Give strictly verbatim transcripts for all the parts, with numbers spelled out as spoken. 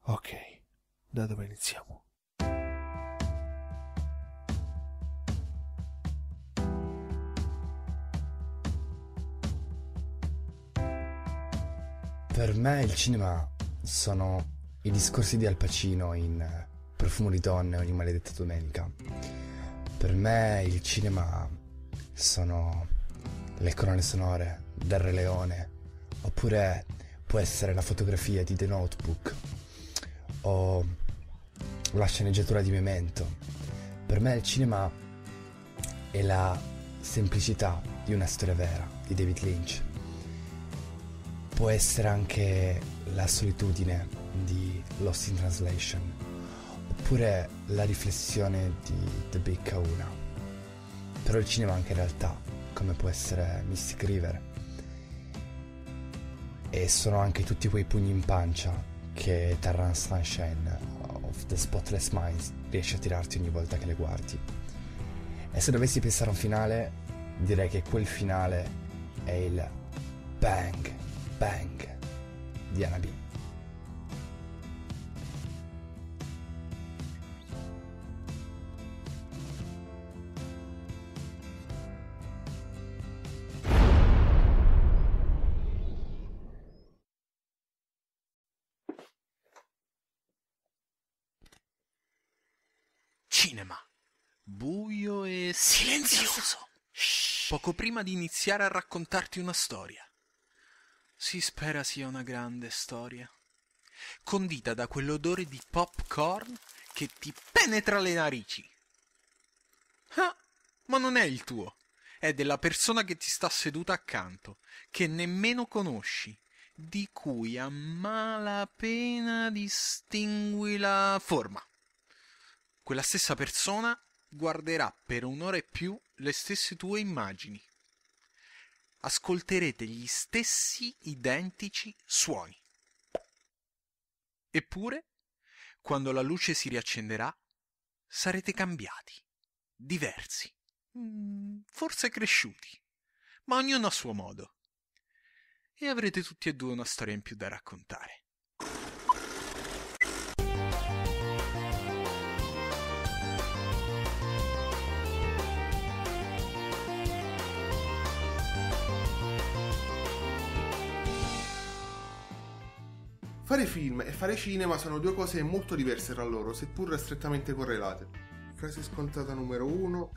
Ok, da dove iniziamo? Per me il cinema sono i discorsi di Al Pacino in Profumo di donne ogni maledetta domenica. Per me il cinema sono le colonne sonore del Re Leone, oppure può essere la fotografia di The Notebook o la sceneggiatura di Memento. Per me il cinema è la semplicità di una storia vera di David Lynch. Può essere anche la solitudine di Lost in Translation, oppure la riflessione di The Big Kahuna. Però il cinema anche in realtà, come può essere Mystic River, e sono anche tutti quei pugni in pancia che Terrence Sunshine of the Spotless Minds riesce a tirarti ogni volta che le guardi. E se dovessi pensare a un finale, direi che quel finale è il bang bang di Anna B. Cinema. Buio e silenzioso. Shh. Poco prima di iniziare a raccontarti una storia. Si spera sia una grande storia, condita da quell'odore di popcorn che ti penetra le narici. Ah, ma non è il tuo, è della persona che ti sta seduta accanto, che nemmeno conosci, di cui a malapena distingui la forma. Quella stessa persona guarderà per un'ora e più le stesse tue immagini. Ascolterete gli stessi identici suoni. Eppure, quando la luce si riaccenderà, sarete cambiati, diversi, forse cresciuti, ma ognuno a suo modo. E avrete tutti e due una storia in più da raccontare. Fare film e fare cinema sono due cose molto diverse tra loro, seppur strettamente correlate. Frase scontata numero uno.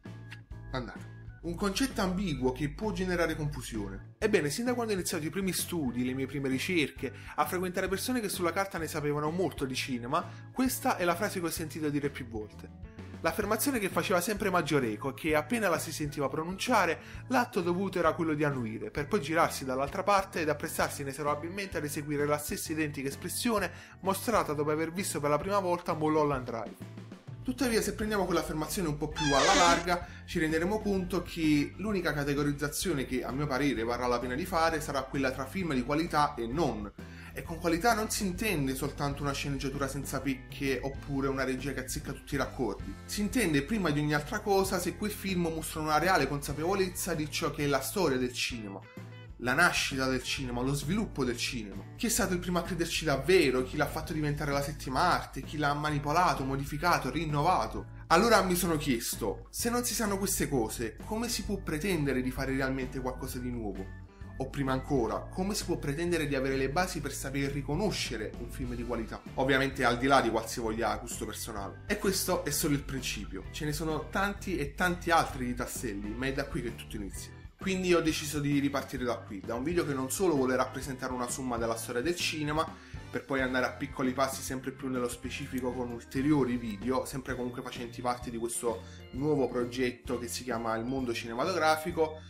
Andate. Un concetto ambiguo che può generare confusione. Ebbene, sin da quando ho iniziato i primi studi, le mie prime ricerche, a frequentare persone che sulla carta ne sapevano molto di cinema, questa è la frase che ho sentito dire più volte. L'affermazione che faceva sempre maggior eco è che appena la si sentiva pronunciare, l'atto dovuto era quello di annuire, per poi girarsi dall'altra parte ed apprestarsi inesorabilmente ad eseguire la stessa identica espressione mostrata dopo aver visto per la prima volta Mulholland Drive. Tuttavia, se prendiamo quell'affermazione un po' più alla larga, ci renderemo conto che l'unica categorizzazione che a mio parere varrà la pena di fare sarà quella tra film di qualità e non. E con qualità non si intende soltanto una sceneggiatura senza pecche oppure una regia che azzecca tutti i raccordi. Si intende prima di ogni altra cosa se quei film mostrano una reale consapevolezza di ciò che è la storia del cinema, la nascita del cinema, lo sviluppo del cinema. Chi è stato il primo a crederci davvero, chi l'ha fatto diventare la settima arte, chi l'ha manipolato, modificato, rinnovato. Allora mi sono chiesto, se non si sanno queste cose, come si può pretendere di fare realmente qualcosa di nuovo? O prima ancora, come si può pretendere di avere le basi per saper riconoscere un film di qualità? Ovviamente al di là di qualsivoglia gusto personale. E questo è solo il principio. Ce ne sono tanti e tanti altri di tasselli, ma è da qui che tutto inizia. Quindi ho deciso di ripartire da qui, da un video che non solo vuole rappresentare una somma della storia del cinema, per poi andare a piccoli passi sempre più nello specifico con ulteriori video, sempre comunque facenti parte di questo nuovo progetto che si chiama Il Mondo Cinematografico,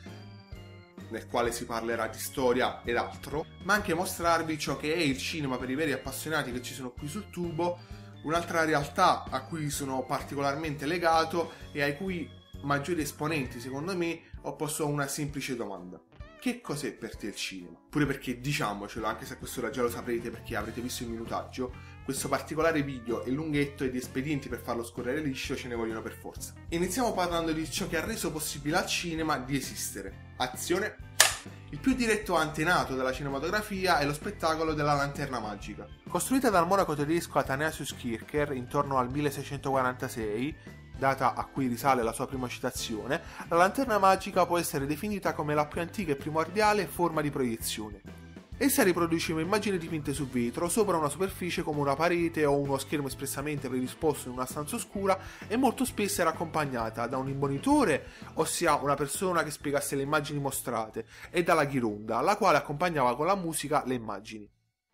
nel quale si parlerà di storia ed altro, ma anche mostrarvi ciò che è il cinema per i veri appassionati che ci sono qui sul tubo, un'altra realtà a cui sono particolarmente legato e ai cui maggiori esponenti, secondo me, ho posto una semplice domanda. Che cos'è per te il cinema? Pure perché, diciamocelo, anche se a quest'ora già lo saprete perché avrete visto il minutaggio, questo particolare video è lunghetto ed espedienti per farlo scorrere liscio ce ne vogliono per forza. Iniziamo parlando di ciò che ha reso possibile al cinema di esistere. Azione! Il più diretto antenato della cinematografia è lo spettacolo della Lanterna Magica. Costruita dal monaco tedesco Athanasius Kircher intorno al milleseicentoquarantasei, data a cui risale la sua prima citazione, la Lanterna Magica può essere definita come la più antica e primordiale forma di proiezione. Essa riproduceva immagini dipinte su vetro sopra una superficie come una parete o uno schermo espressamente predisposto in una stanza oscura, e molto spesso era accompagnata da un imbonitore, ossia una persona che spiegasse le immagini mostrate, e dalla ghironda, la quale accompagnava con la musica le immagini.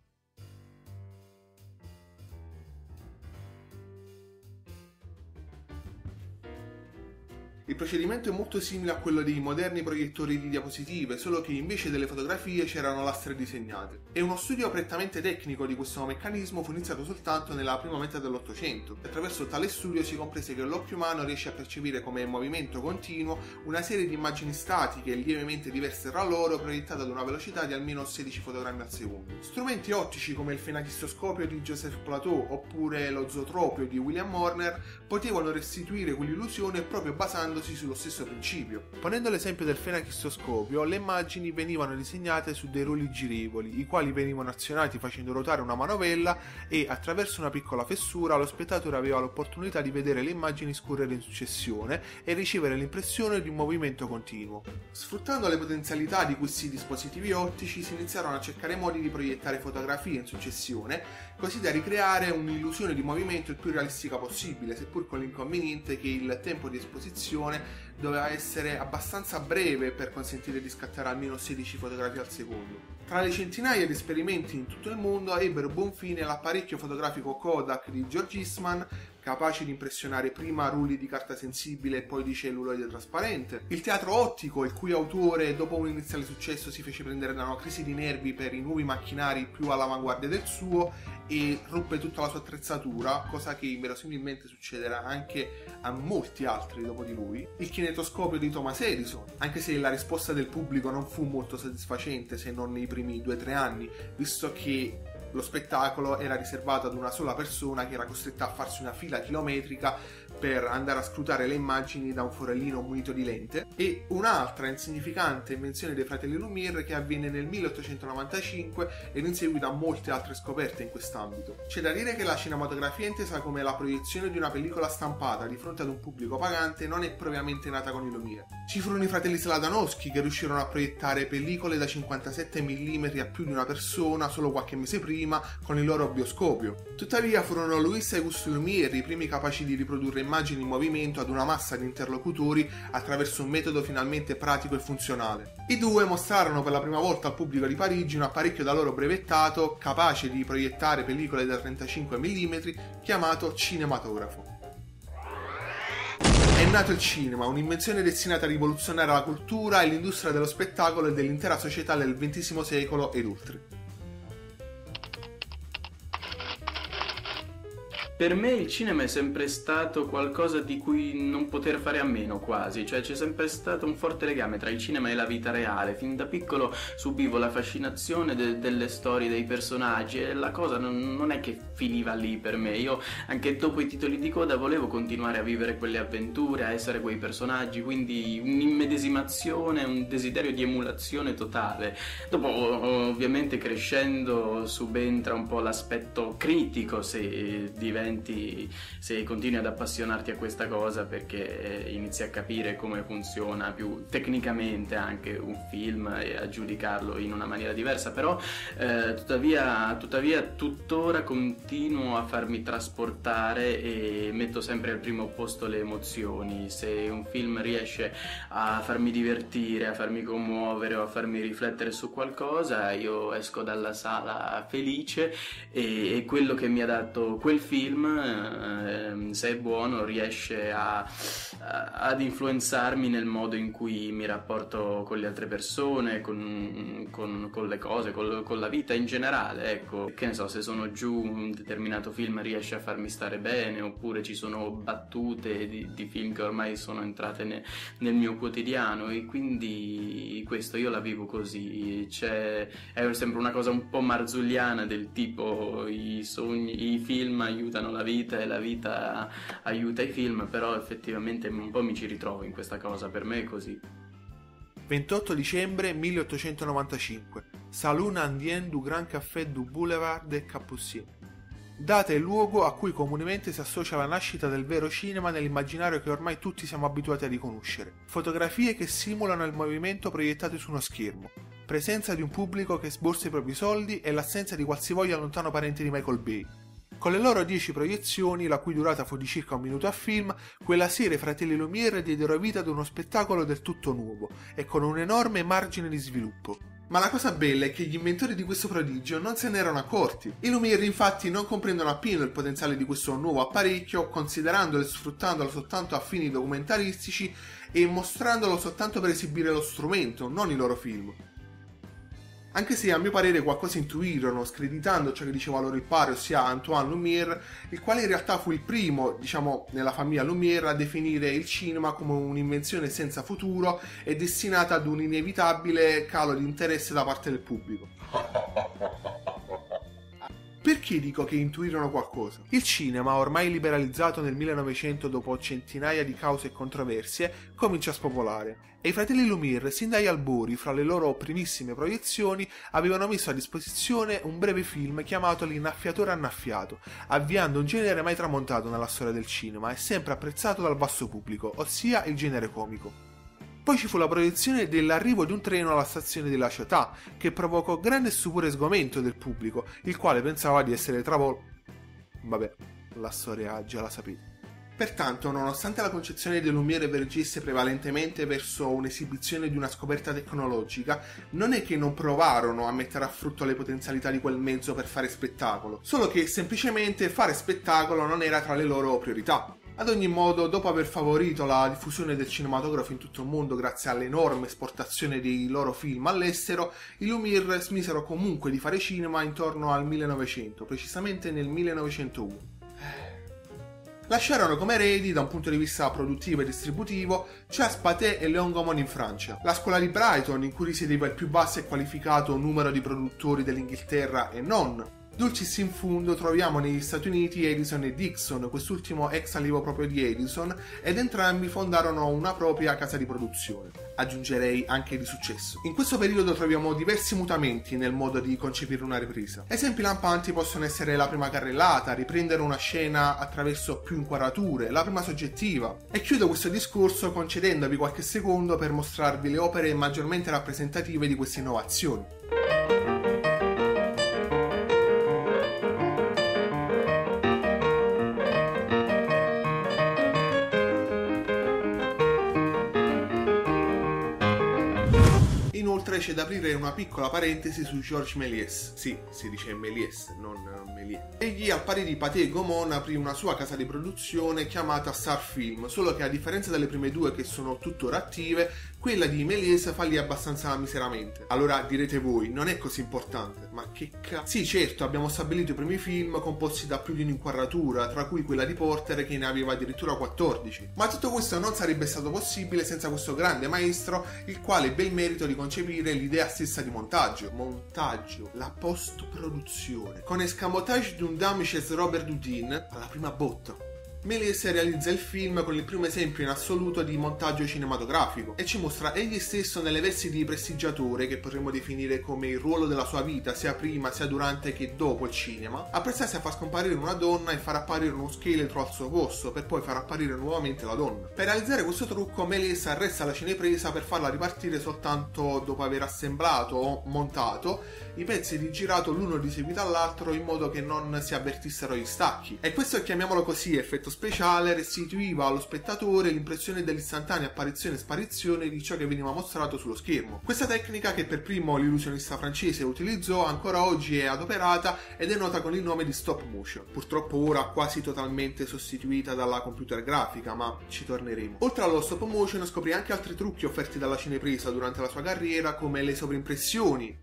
Il procedimento è molto simile a quello dei moderni proiettori di diapositive, solo che invece delle fotografie c'erano lastre disegnate. E uno studio prettamente tecnico di questo meccanismo fu iniziato soltanto nella prima metà dell'Ottocento. Attraverso tale studio si comprese che l'occhio umano riesce a percepire come movimento continuo una serie di immagini statiche lievemente diverse tra loro, proiettate ad una velocità di almeno sedici fotogrammi al secondo. Strumenti ottici come il fenachistoscopio di Joseph Plateau oppure lo zootropio di William Horner potevano restituire quell'illusione proprio basando sullo stesso principio. Ponendo l'esempio del fenachistoscopio, le immagini venivano disegnate su dei rulli girevoli, i quali venivano azionati facendo ruotare una manovella, e attraverso una piccola fessura lo spettatore aveva l'opportunità di vedere le immagini scorrere in successione e ricevere l'impressione di un movimento continuo. Sfruttando le potenzialità di questi dispositivi ottici si iniziarono a cercare modi di proiettare fotografie in successione, così da ricreare un'illusione di movimento il più realistica possibile, seppur con l'inconveniente che il tempo di esposizione doveva essere abbastanza breve per consentire di scattare almeno sedici fotografie al secondo. Tra le centinaia di esperimenti in tutto il mondo ebbero buon fine l'apparecchio fotografico Kodak di George Eastman, capace di impressionare prima rulli di carta sensibile e poi di celluloide trasparente, il teatro ottico, il cui autore dopo un iniziale successo si fece prendere da una crisi di nervi per i nuovi macchinari più all'avanguardia del suo e ruppe tutta la sua attrezzatura, cosa che verosimilmente succederà anche a molti altri dopo di lui, il kinetoscopio di Thomas Edison, anche se la risposta del pubblico non fu molto soddisfacente se non nei primi due o tre anni, visto che lo spettacolo era riservato ad una sola persona che era costretta a farsi una fila chilometrica per andare a scrutare le immagini da un forellino munito di lente, e un'altra insignificante invenzione dei fratelli Lumière che avvenne nel milleottocentonovantacinque ed in seguito a molte altre scoperte in quest'ambito. C'è da dire che la cinematografia è intesa come la proiezione di una pellicola stampata di fronte ad un pubblico pagante non è propriamente nata con i Lumière. Ci furono i fratelli Sladanowski che riuscirono a proiettare pellicole da cinquantasette millimetri a più di una persona solo qualche mese prima con il loro bioscopio. Tuttavia furono Louis e Auguste Lumière i primi capaci di riprodurre immagini in movimento ad una massa di interlocutori attraverso un metodo finalmente pratico e funzionale. I due mostrarono per la prima volta al pubblico di Parigi un apparecchio da loro brevettato capace di proiettare pellicole da trentacinque millimetri chiamato cinematografo. È nato il cinema, un'invenzione destinata a rivoluzionare la cultura e l'industria dello spettacolo e dell'intera società del ventesimo secolo ed oltre. Per me il cinema è sempre stato qualcosa di cui non poter fare a meno quasi, cioè c'è sempre stato un forte legame tra il cinema e la vita reale. Fin da piccolo subivo la fascinazione de- delle storie, dei personaggi, e la cosa non, non è che finiva lì per me. Io anche dopo i titoli di coda volevo continuare a vivere quelle avventure, a essere quei personaggi, quindi un'immedesimazione, un desiderio di emulazione totale. Dopo ovviamente crescendo subentra un po' l'aspetto critico se diventa se continui ad appassionarti a questa cosa, perché inizi a capire come funziona più tecnicamente anche un film e a giudicarlo in una maniera diversa, però eh, tuttavia, tuttavia tuttora continuo a farmi trasportare e metto sempre al primo posto le emozioni. Se un film riesce a farmi divertire, a farmi commuovere o a farmi riflettere su qualcosa, io esco dalla sala felice, e, e quello che mi ha dato quel film, se è buono, riesce a, a, ad influenzarmi nel modo in cui mi rapporto con le altre persone, con, con, con le cose, con, con la vita in generale. Ecco, che ne so, se sono giù, un determinato film riesce a farmi stare bene, oppure ci sono battute di, di film che ormai sono entrate ne, nel mio quotidiano, e quindi questo io la vivo così. C'è, è sempre una cosa un po' marzulliana del tipo i sogni, i film aiutano la vita e la vita aiuta i film, però effettivamente un po' mi ci ritrovo in questa cosa, per me è così. ventotto dicembre milleottocentonovantacinque, Salon Indien du Grand Café du Boulevard des Capucines. Data e luogo a cui comunemente si associa la nascita del vero cinema nell'immaginario che ormai tutti siamo abituati a riconoscere. Fotografie che simulano il movimento proiettato su uno schermo. Presenza di un pubblico che sborsa i propri soldi e l'assenza di qualsivoglia lontano parente di Michael Bay. Con le loro dieci proiezioni, la cui durata fu di circa un minuto a film, quella sera i fratelli Lumière diedero vita ad uno spettacolo del tutto nuovo e con un enorme margine di sviluppo. Ma la cosa bella è che gli inventori di questo prodigio non se ne erano accorti. I Lumière infatti non comprendono appieno il potenziale di questo nuovo apparecchio, considerandolo e sfruttandolo soltanto a fini documentaristici e mostrandolo soltanto per esibire lo strumento, non i loro film. Anche se a mio parere qualcosa intuirono, screditando ciò che diceva loro il padre, ossia Antoine Lumière, il quale in realtà fu il primo, diciamo, nella famiglia Lumière a definire il cinema come un'invenzione senza futuro e destinata ad un inevitabile calo di interesse da parte del pubblico. Perché dico che intuirono qualcosa? Il cinema, ormai liberalizzato nel millenovecento dopo centinaia di cause e controversie, comincia a spopolare e i fratelli Lumière, sin dagli albori, fra le loro primissime proiezioni, avevano messo a disposizione un breve film chiamato L'innaffiatore annaffiato, avviando un genere mai tramontato nella storia del cinema e sempre apprezzato dal vasto pubblico, ossia il genere comico. Poi ci fu la proiezione dell'arrivo di un treno alla stazione della città, che provocò grande stupore e sgomento del pubblico, il quale pensava di essere travolto. Vabbè, la storia già la sapete. Pertanto, nonostante la concezione dei Lumière vergesse prevalentemente verso un'esibizione di una scoperta tecnologica, non è che non provarono a mettere a frutto le potenzialità di quel mezzo per fare spettacolo, solo che semplicemente fare spettacolo non era tra le loro priorità. Ad ogni modo, dopo aver favorito la diffusione del cinematografo in tutto il mondo grazie all'enorme esportazione dei loro film all'estero, i Lumière smisero comunque di fare cinema intorno al millenovecento, precisamente nel millenovecentouno. Lasciarono come eredi, da un punto di vista produttivo e distributivo, Charles Pathé e Léon Gaumont in Francia, la scuola di Brighton in cui risiedeva il più basso e qualificato numero di produttori dell'Inghilterra e non. Dulcis in fundo troviamo negli Stati Uniti Edison e Dixon, quest'ultimo ex allievo proprio di Edison, ed entrambi fondarono una propria casa di produzione, aggiungerei anche di successo. In questo periodo troviamo diversi mutamenti nel modo di concepire una ripresa. Esempi lampanti possono essere la prima carrellata, riprendere una scena attraverso più inquadrature, la prima soggettiva. E chiudo questo discorso concedendovi qualche secondo per mostrarvi le opere maggiormente rappresentative di queste innovazioni. Inoltre c'è da aprire una piccola parentesi su Georges Méliès. Sì, si dice Méliès, non Méliès. Egli, al pari di Pathé e Gaumont, aprì una sua casa di produzione chiamata Star Film, solo che a differenza delle prime due che sono tuttora attive, quella di Méliès fallì abbastanza miseramente. Allora direte voi, non è così importante, ma che cazzo? Sì, certo, abbiamo stabilito i primi film composti da più di un'inquadratura, tra cui quella di Porter che ne aveva addirittura quattordici. Ma tutto questo non sarebbe stato possibile senza questo grande maestro, il quale ebbe il merito di concepire l'idea stessa di montaggio. Montaggio, la post-produzione. Con Escamotage d'un dame chez Robert Houdin, alla prima botta. Méliès realizza il film con il primo esempio in assoluto di montaggio cinematografico e ci mostra egli stesso nelle vesti di prestigiatore, che potremmo definire come il ruolo della sua vita sia prima sia durante che dopo il cinema, apprezzarsi a far scomparire una donna e far apparire uno scheletro al suo posto per poi far apparire nuovamente la donna. Per realizzare questo trucco Méliès arresta la cinepresa per farla ripartire soltanto dopo aver assemblato o montato i pezzi di girato l'uno di seguito all'altro in modo che non si avvertissero gli stacchi. E questo, chiamiamolo così, effetto speciale, restituiva allo spettatore l'impressione dell'istantanea apparizione e sparizione di ciò che veniva mostrato sullo schermo. Questa tecnica, che per primo l'illusionista francese utilizzò, ancora oggi è adoperata ed è nota con il nome di stop motion, purtroppo ora quasi totalmente sostituita dalla computer grafica, ma ci torneremo. Oltre allo stop motion scoprì anche altri trucchi offerti dalla cinepresa durante la sua carriera, come le sovrimpressioni,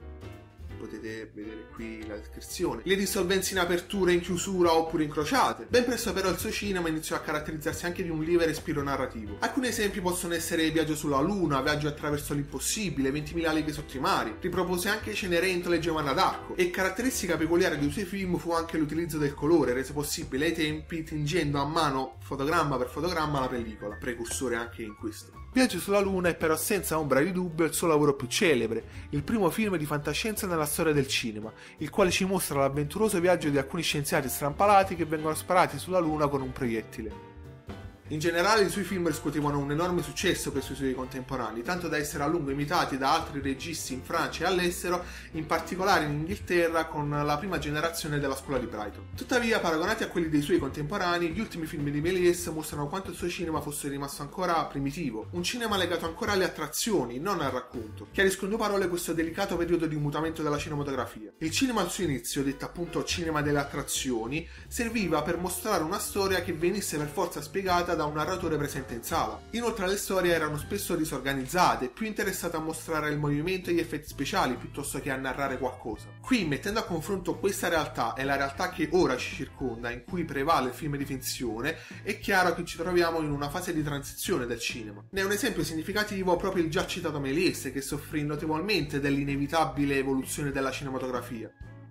potete vedere qui la descrizione, le dissolvenze in apertura, in chiusura oppure incrociate. Ben presto però il suo cinema iniziò a caratterizzarsi anche di un lieve respiro narrativo. Alcuni esempi possono essere Viaggio sulla Luna, Viaggio attraverso l'impossibile, ventimila leghe sotto i mari. Ripropose anche Cenerentola e Giovanna d'Arco, e caratteristica peculiare dei suoi film fu anche l'utilizzo del colore, reso possibile ai tempi tingendo a mano fotogramma per fotogramma la pellicola, precursore anche in questo. Viaggio sulla Luna è però senza ombra di dubbio il suo lavoro più celebre, il primo film di fantascienza nella storia del cinema, il quale ci mostra l'avventuroso viaggio di alcuni scienziati strampalati che vengono sparati sulla Luna con un proiettile. In generale i suoi film riscuotevano un enorme successo per i suoi contemporanei, tanto da essere a lungo imitati da altri registi in Francia e all'estero, in particolare in Inghilterra con la prima generazione della scuola di Brighton. Tuttavia, paragonati a quelli dei suoi contemporanei, gli ultimi film di Méliès mostrano quanto il suo cinema fosse rimasto ancora primitivo, un cinema legato ancora alle attrazioni, non al racconto. Chiarisco in due parole questo delicato periodo di mutamento della cinematografia. Il cinema al suo inizio, detto appunto cinema delle attrazioni, serviva per mostrare una storia che venisse per forza spiegata da un narratore presente in sala. Inoltre le storie erano spesso disorganizzate, più interessate a mostrare il movimento e gli effetti speciali piuttosto che a narrare qualcosa. Qui, mettendo a confronto questa realtà e la realtà che ora ci circonda, in cui prevale il film di finzione, è chiaro che ci troviamo in una fase di transizione del cinema. Ne è un esempio significativo proprio il già citato Méliès, che soffrì notevolmente dell'inevitabile evoluzione della cinematografia.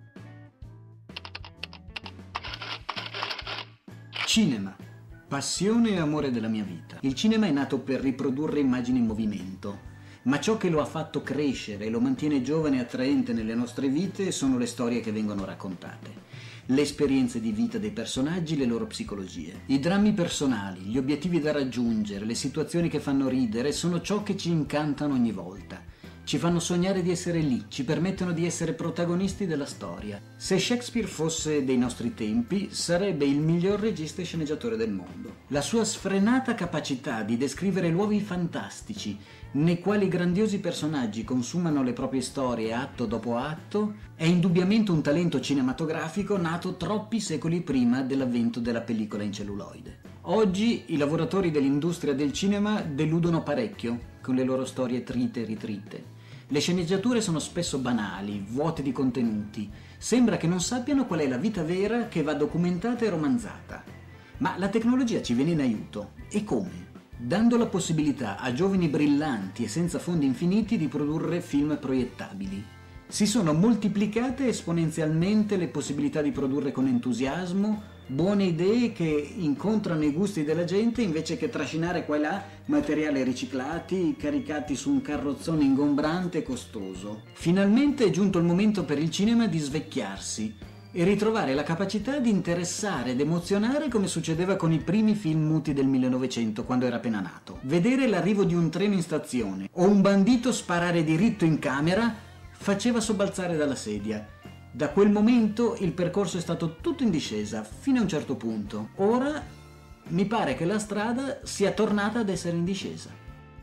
Cinema. Passione e amore della mia vita. Il cinema è nato per riprodurre immagini in movimento, ma ciò che lo ha fatto crescere e lo mantiene giovane e attraente nelle nostre vite sono le storie che vengono raccontate, le esperienze di vita dei personaggi, le loro psicologie. I drammi personali, gli obiettivi da raggiungere, le situazioni che fanno ridere sono ciò che ci incantano ogni volta. Ci fanno sognare di essere lì, ci permettono di essere protagonisti della storia. Se Shakespeare fosse dei nostri tempi, sarebbe il miglior regista e sceneggiatore del mondo. La sua sfrenata capacità di descrivere luoghi fantastici, nei quali grandiosi personaggi consumano le proprie storie atto dopo atto, è indubbiamente un talento cinematografico nato troppi secoli prima dell'avvento della pellicola in celluloide. Oggi i lavoratori dell'industria del cinema deludono parecchio con le loro storie trite e ritrite. Le sceneggiature sono spesso banali, vuote di contenuti. Sembra che non sappiano qual è la vita vera che va documentata e romanzata. Ma la tecnologia ci viene in aiuto. E come? Dando la possibilità a giovani brillanti e senza fondi infiniti di produrre film proiettabili. Si sono moltiplicate esponenzialmente le possibilità di produrre con entusiasmo buone idee che incontrano i gusti della gente invece che trascinare qua e là materiali riciclati caricati su un carrozzone ingombrante e costoso. Finalmente è giunto il momento per il cinema di svecchiarsi e ritrovare la capacità di interessare ed emozionare come succedeva con i primi film muti del millenovecento quando era appena nato. Vedere l'arrivo di un treno in stazione o un bandito sparare diritto in camera faceva sobbalzare dalla sedia. Da quel momento il percorso è stato tutto in discesa, fino a un certo punto. Ora mi pare che la strada sia tornata ad essere in discesa.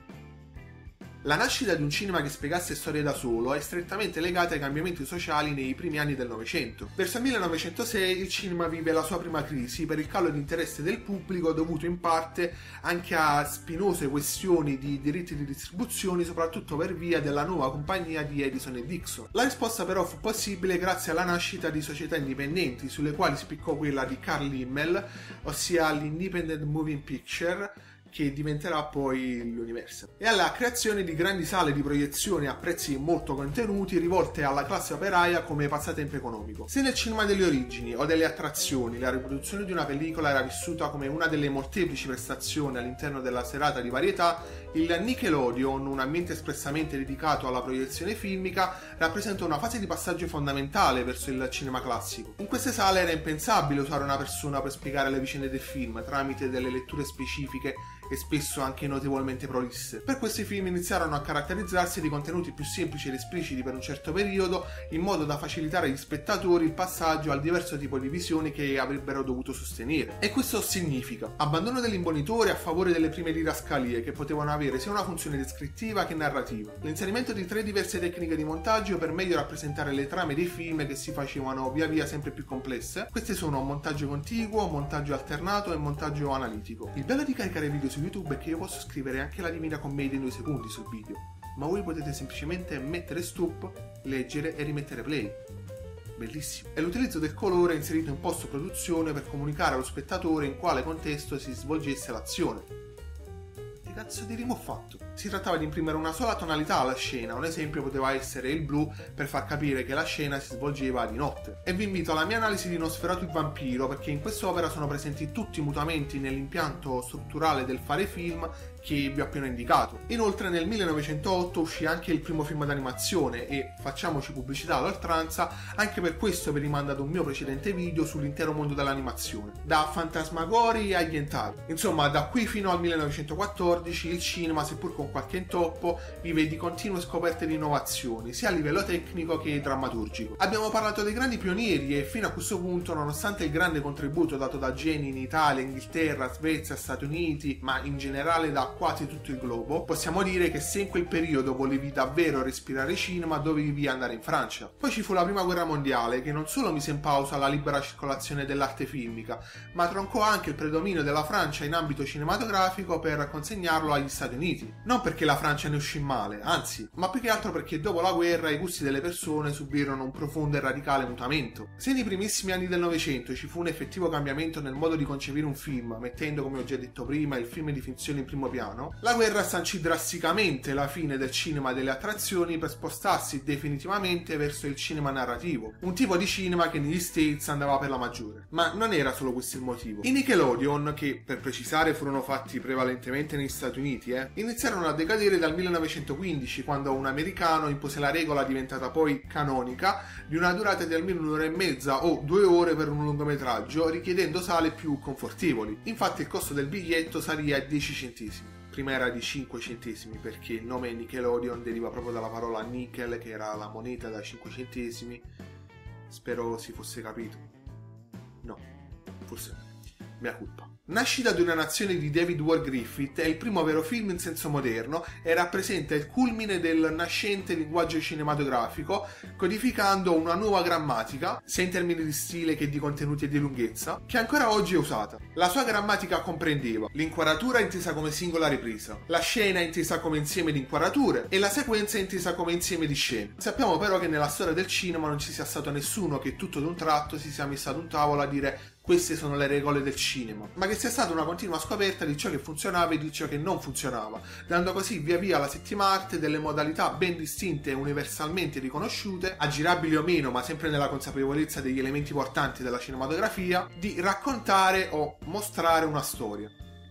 La nascita di un cinema che spiegasse storie da solo è strettamente legata ai cambiamenti sociali nei primi anni del Novecento. Verso il millenovecentosei il cinema vive la sua prima crisi per il calo di interesse del pubblico dovuto in parte anche a spinose questioni di diritti di distribuzione, soprattutto per via della nuova compagnia di Edison e Dixon. La risposta però fu possibile grazie alla nascita di società indipendenti, sulle quali spiccò quella di Carl Immel, ossia l'Independent Moving Picture, che diventerà poi l'Universal, e alla creazione di grandi sale di proiezione a prezzi molto contenuti rivolte alla classe operaia come passatempo economico. Se nel cinema delle origini o delle attrazioni la riproduzione di una pellicola era vissuta come una delle molteplici prestazioni all'interno della serata di varietà, il Nickelodeon, un ambiente espressamente dedicato alla proiezione filmica, rappresenta una fase di passaggio fondamentale verso il cinema classico. In queste sale era impensabile usare una persona per spiegare le vicende del film tramite delle letture specifiche e spesso anche notevolmente prolisse. Per questi film iniziarono a caratterizzarsi di contenuti più semplici ed espliciti per un certo periodo, in modo da facilitare agli spettatori il passaggio al diverso tipo di visioni che avrebbero dovuto sostenere. E questo significa abbandono dell'imbonitore a favore delle prime didascalie, che potevano avere sia una funzione descrittiva che narrativa, l'inserimento di tre diverse tecniche di montaggio per meglio rappresentare le trame dei film che si facevano via via sempre più complesse. Queste sono montaggio contiguo, montaggio alternato e montaggio analitico. Il bello di caricare video su YouTube è che io posso scrivere anche la Divina Commedia in due secondi sul video, ma voi potete semplicemente mettere stop, leggere e rimettere play. Bellissimo. È l'utilizzo del colore inserito in post produzione per comunicare allo spettatore in quale contesto si svolgesse l'azione. Che cazzo di rimo ho fatto? Si trattava di imprimere una sola tonalità alla scena, un esempio poteva essere il blu per far capire che la scena si svolgeva di notte. E vi invito alla mia analisi di Nosferatu il vampiro, perché in quest'opera sono presenti tutti i mutamenti nell'impianto strutturale del fare film che vi ho appena indicato. Inoltre nel millenovecentotto uscì anche il primo film d'animazione e, facciamoci pubblicità ad oltranza, anche per questo vi rimando ad un mio precedente video sull'intero mondo dell'animazione, da fantasmagori agli hentai. Insomma, da qui fino al millenovecentoquattordici il cinema, seppur con qualche intoppo, vive di continue scoperte di innovazioni, sia a livello tecnico che drammaturgico. Abbiamo parlato dei grandi pionieri e fino a questo punto, nonostante il grande contributo dato da geni in Italia, Inghilterra, Svezia, Stati Uniti, ma in generale da quasi tutto il globo, possiamo dire che se in quel periodo volevi davvero respirare cinema dovevi andare in Francia. Poi ci fu la prima guerra mondiale, che non solo mise in pausa la libera circolazione dell'arte filmica, ma troncò anche il predominio della Francia in ambito cinematografico per consegnarlo agli Stati Uniti. Non perché la Francia ne uscì male, anzi, ma più che altro perché dopo la guerra i gusti delle persone subirono un profondo e radicale mutamento. Se nei primissimi anni del Novecento ci fu un effettivo cambiamento nel modo di concepire un film, mettendo, come ho già detto prima, il film di finzione in primo piano, la guerra sancì drasticamente la fine del cinema delle attrazioni per spostarsi definitivamente verso il cinema narrativo, un tipo di cinema che negli States andava per la maggiore. Ma non era solo questo il motivo. I Nickelodeon, che per precisare furono fatti prevalentemente negli Stati Uniti, eh, iniziarono a decadere dal millenovecentoquindici, quando un americano impose la regola diventata poi canonica di una durata di almeno un'ora e mezza o due ore per un lungometraggio, richiedendo sale più confortevoli. Infatti il costo del biglietto salì a dieci centesimi. Prima era di cinque centesimi, perché il nome Nickelodeon deriva proprio dalla parola nickel, che era la moneta da cinque centesimi. Spero si fosse capito. No, forse no. Mea colpa. Nascita di una nazione di David Ward Griffith, è il primo vero film in senso moderno e rappresenta il culmine del nascente linguaggio cinematografico, codificando una nuova grammatica, sia in termini di stile che di contenuti e di lunghezza, che ancora oggi è usata. La sua grammatica comprendeva l'inquadratura intesa come singola ripresa, la scena intesa come insieme di inquadrature e la sequenza intesa come insieme di scene. Sappiamo però che nella storia del cinema non ci sia stato nessuno che tutto d'un tratto si sia messo ad un tavolo a dire queste sono le regole del cinema, ma che sia stata una continua scoperta di ciò che funzionava e di ciò che non funzionava, dando così via via alla settima arte delle modalità ben distinte e universalmente riconosciute, aggirabili o meno, ma sempre nella consapevolezza degli elementi portanti della cinematografia, di raccontare o mostrare una storia.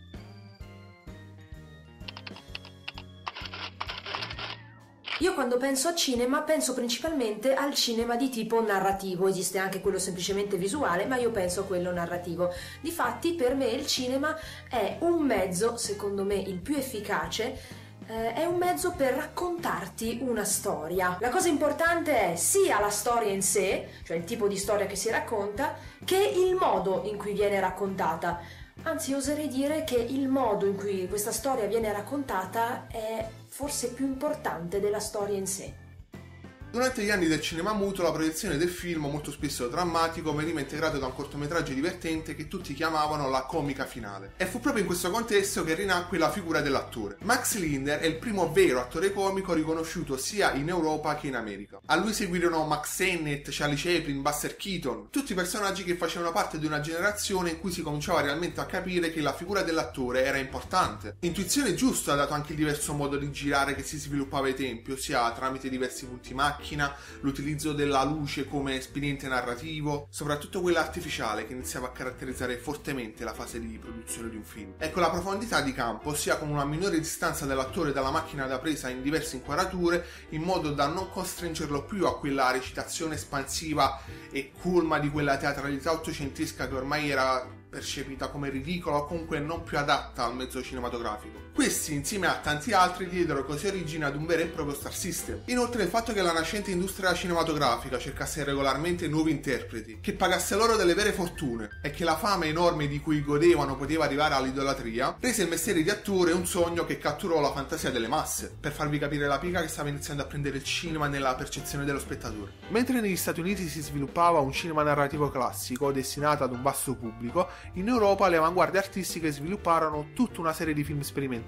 Io quando penso a cinema penso principalmente al cinema di tipo narrativo, esiste anche quello semplicemente visuale, ma io penso a quello narrativo. Difatti per me il cinema è un mezzo, secondo me il più efficace, eh, è un mezzo per raccontarti una storia. La cosa importante è sia la storia in sé, cioè il tipo di storia che si racconta, che il modo in cui viene raccontata. Anzi, oserei dire che il modo in cui questa storia viene raccontata è forse più importante della storia in sé. Durante gli anni del cinema muto, la proiezione del film, molto spesso drammatico, veniva integrato da un cortometraggio divertente che tutti chiamavano la comica finale. E fu proprio in questo contesto che rinacque la figura dell'attore. Max Linder è il primo vero attore comico riconosciuto sia in Europa che in America. A lui seguirono Max Sennett, Charlie Chaplin, Buster Keaton, tutti personaggi che facevano parte di una generazione in cui si cominciava realmente a capire che la figura dell'attore era importante. Intuizione giusta, dato anche il diverso modo di girare che si sviluppava ai tempi, ossia tramite diversi punti macchina, l'utilizzo della luce come espediente narrativo, soprattutto quella artificiale che iniziava a caratterizzare fortemente la fase di produzione di un film. Ecco, la profondità di campo, ossia con una minore distanza dell'attore dalla macchina da presa in diverse inquadrature, in modo da non costringerlo più a quella recitazione espansiva e colma di quella teatralità ottocentesca che ormai era percepita come ridicola o comunque non più adatta al mezzo cinematografico. Questi, insieme a tanti altri, diedero così origine ad un vero e proprio star system. Inoltre il fatto che la nascente industria cinematografica cercasse regolarmente nuovi interpreti, che pagasse loro delle vere fortune e che la fama enorme di cui godevano poteva arrivare all'idolatria, rese il mestiere di attore un sogno che catturò la fantasia delle masse, per farvi capire la piega che stava iniziando a prendere il cinema nella percezione dello spettatore. Mentre negli Stati Uniti si sviluppava un cinema narrativo classico destinato ad un vasto pubblico, in Europa le avanguardie artistiche svilupparono tutta una serie di film sperimentali.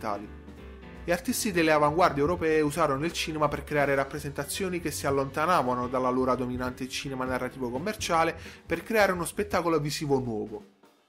Gli artisti delle avanguardie europee usarono il cinema per creare rappresentazioni che si allontanavano dalla loro dominante cinema narrativo commerciale per creare uno spettacolo visivo nuovo.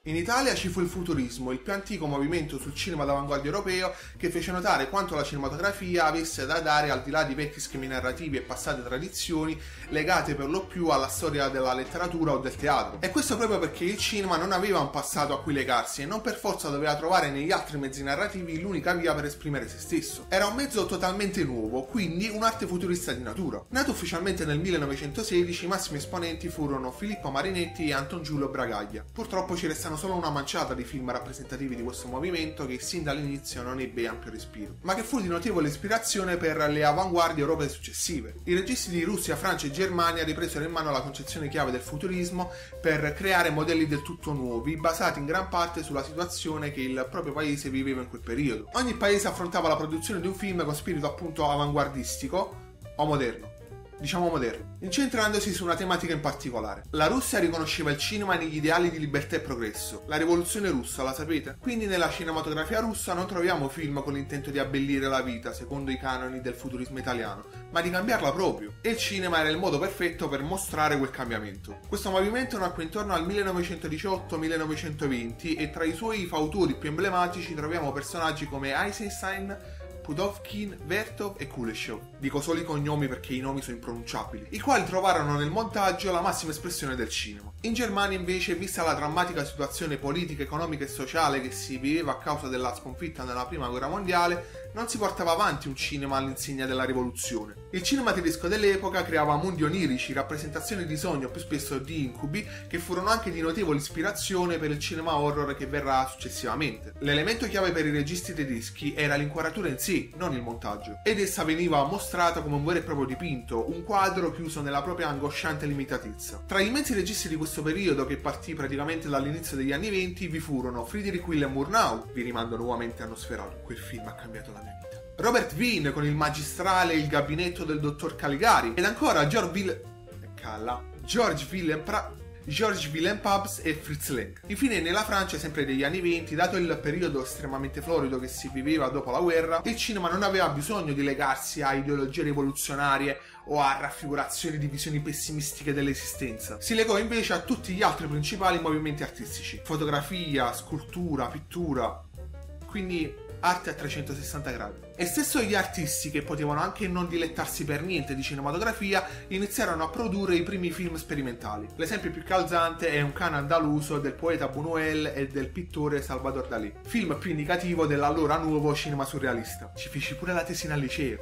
In Italia ci fu il futurismo, il più antico movimento sul cinema d'avanguardia europeo che fece notare quanto la cinematografia avesse da dare al di là di vecchi schemi narrativi e passate tradizioni legate per lo più alla storia della letteratura o del teatro. E questo proprio perché il cinema non aveva un passato a cui legarsi e non per forza doveva trovare negli altri mezzi narrativi l'unica via per esprimere se stesso. Era un mezzo totalmente nuovo, quindi un'arte futurista di natura. Nato ufficialmente nel millenovecentosedici, i massimi esponenti furono Filippo Marinetti e Anton Giulio Bragaglia. Purtroppo ci restano solo una manciata di film rappresentativi di questo movimento che sin dall'inizio non ebbe ampio respiro, ma che fu di notevole ispirazione per le avanguardie europee successive. I registi di Russia, Francia e Germania ripresero in mano la concezione chiave del futurismo per creare modelli del tutto nuovi, basati in gran parte sulla situazione che il proprio paese viveva in quel periodo. Ogni paese affrontava la produzione di un film con spirito appunto avanguardistico o moderno. Diciamo moderno, incentrandosi su una tematica in particolare. La Russia riconosceva il cinema negli ideali di libertà e progresso. La rivoluzione russa, la sapete? Quindi nella cinematografia russa non troviamo film con l'intento di abbellire la vita, secondo i canoni del futurismo italiano, ma di cambiarla proprio. E il cinema era il modo perfetto per mostrare quel cambiamento. Questo movimento nacque intorno al millenovecentodiciotto millenovecentoventi e tra i suoi fautori più emblematici troviamo personaggi come Eisenstein, Pudovkin, Vertov e Kuleshov. Dico solo i cognomi perché i nomi sono impronunciabili, i quali trovarono nel montaggio la massima espressione del cinema. In Germania invece, vista la drammatica situazione politica, economica e sociale che si viveva a causa della sconfitta nella prima guerra mondiale, non si portava avanti un cinema all'insegna della rivoluzione. Il cinema tedesco dell'epoca creava mondi onirici, rappresentazioni di sogno, più spesso di incubi, che furono anche di notevole ispirazione per il cinema horror che verrà successivamente. L'elemento chiave per i registi tedeschi era l'inquadratura in sé, non il montaggio, ed essa veniva mostrata come un vero e proprio dipinto, un quadro chiuso nella propria angosciante limitatezza. Tra gli immensi registi di questo periodo, che partì praticamente dall'inizio degli anni venti, vi furono Friedrich Wilhelm Murnau, vi rimando nuovamente a Nosferatu, quel film ha cambiato la mia vita, Robert Wiene con il magistrale Il gabinetto del dottor Caligari, ed ancora George Will... Calla. George Willem pra... Georges Willem Pabst e Fritz Lang. Infine nella Francia, sempre degli anni venti, dato il periodo estremamente florido che si viveva dopo la guerra, il cinema non aveva bisogno di legarsi a ideologie rivoluzionarie o a raffigurazioni di visioni pessimistiche dell'esistenza. Si legò invece a tutti gli altri principali movimenti artistici: fotografia, scultura, pittura, quindi arte a trecentosessanta gradi. E stesso gli artisti, che potevano anche non dilettarsi per niente di cinematografia, iniziarono a produrre i primi film sperimentali. L'esempio più calzante è Un cane andaluso del poeta Buñuel e del pittore Salvador Dalí, film più indicativo dell'allora nuovo cinema surrealista. Ci feci pure la tesina al liceo.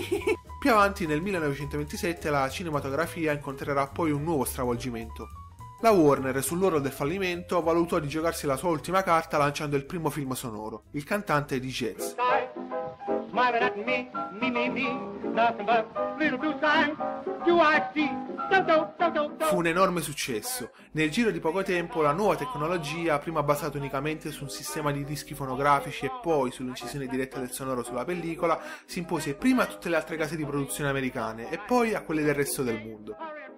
Più avanti, nel millenovecentoventisette, la cinematografia incontrerà poi un nuovo stravolgimento. La Warner, sull'orlo del fallimento, valutò di giocarsi la sua ultima carta lanciando il primo film sonoro, Il cantante di jazz. Fu un enorme successo. Nel giro di poco tempo la nuova tecnologia, prima basata unicamente su un sistema di dischi fonografici e poi sull'incisione diretta del sonoro sulla pellicola, si impose prima a tutte le altre case di produzione americane e poi a quelle del resto del mondo.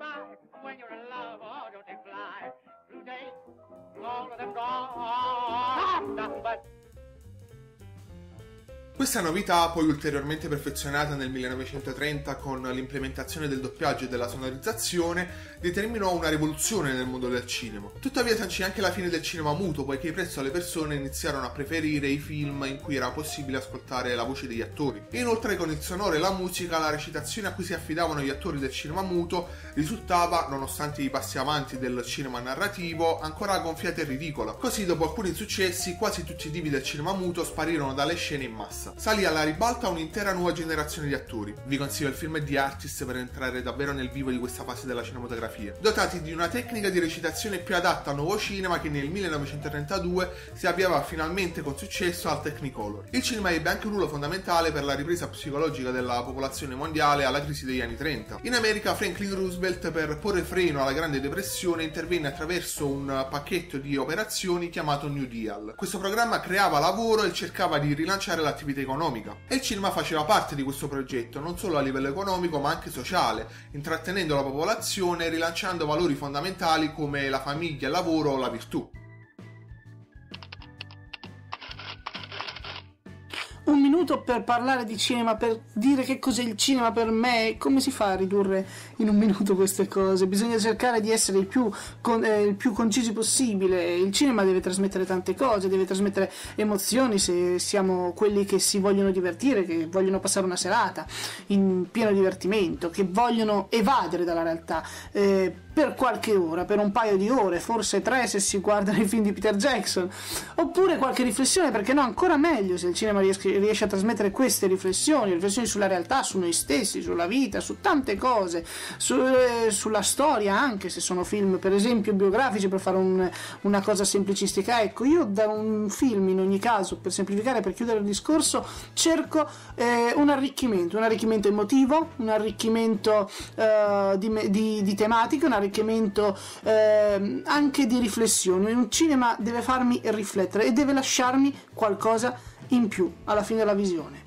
Questa novità, poi ulteriormente perfezionata nel millenovecentotrenta con l'implementazione del doppiaggio e della sonorizzazione, determinò una rivoluzione nel mondo del cinema. Tuttavia sancì anche la fine del cinema muto, poiché presto le persone iniziarono a preferire i film in cui era possibile ascoltare la voce degli attori. Inoltre, con il sonoro e la musica, la recitazione a cui si affidavano gli attori del cinema muto risultava, nonostante i passi avanti del cinema narrativo, ancora gonfiata e ridicola. Così, dopo alcuni insuccessi, quasi tutti i divi del cinema muto sparirono dalle scene in massa. Salì alla ribalta un'intera nuova generazione di attori. Vi consiglio il film The Artist per entrare davvero nel vivo di questa fase della cinematografia, dotati di una tecnica di recitazione più adatta al nuovo cinema che nel millenovecentotrentadue si avviava finalmente con successo al Technicolor. Il cinema ebbe anche un ruolo fondamentale per la ripresa psicologica della popolazione mondiale alla crisi degli anni trenta. In America, Franklin Roosevelt, per porre freno alla Grande Depressione, intervenne attraverso un pacchetto di operazioni chiamato New Deal. Questo programma creava lavoro e cercava di rilanciare l'attività economica, e il cinema faceva parte di questo progetto non solo a livello economico ma anche sociale, intrattenendo la popolazione e rilanciando valori fondamentali come la famiglia, il lavoro o la virtù. Un minuto per parlare di cinema, per dire che cos'è il cinema per me. Come si fa a ridurre in un minuto queste cose? Bisogna cercare di essere il più, con, eh, il più concisi possibile. Il cinema deve trasmettere tante cose, deve trasmettere emozioni, se siamo quelli che si vogliono divertire, che vogliono passare una serata in pieno divertimento, che vogliono evadere dalla realtà eh, per qualche ora, per un paio di ore, forse tre se si guardano i film di Peter Jackson, oppure qualche riflessione, perché no, ancora meglio se il cinema riesce, riesce a trasmettere queste riflessioni, riflessioni sulla realtà, su noi stessi, sulla vita, su tante cose, su, eh, sulla storia, anche se sono film per esempio biografici, per fare un, una cosa semplicistica. Ecco, io da un film in ogni caso, per semplificare, per chiudere il discorso, cerco eh, un arricchimento, un arricchimento emotivo, un arricchimento eh, di, di, di tematiche, un arricchimento eh, anche di riflessioni. Un cinema deve farmi riflettere e deve lasciarmi qualcosa in più alla fine della visione.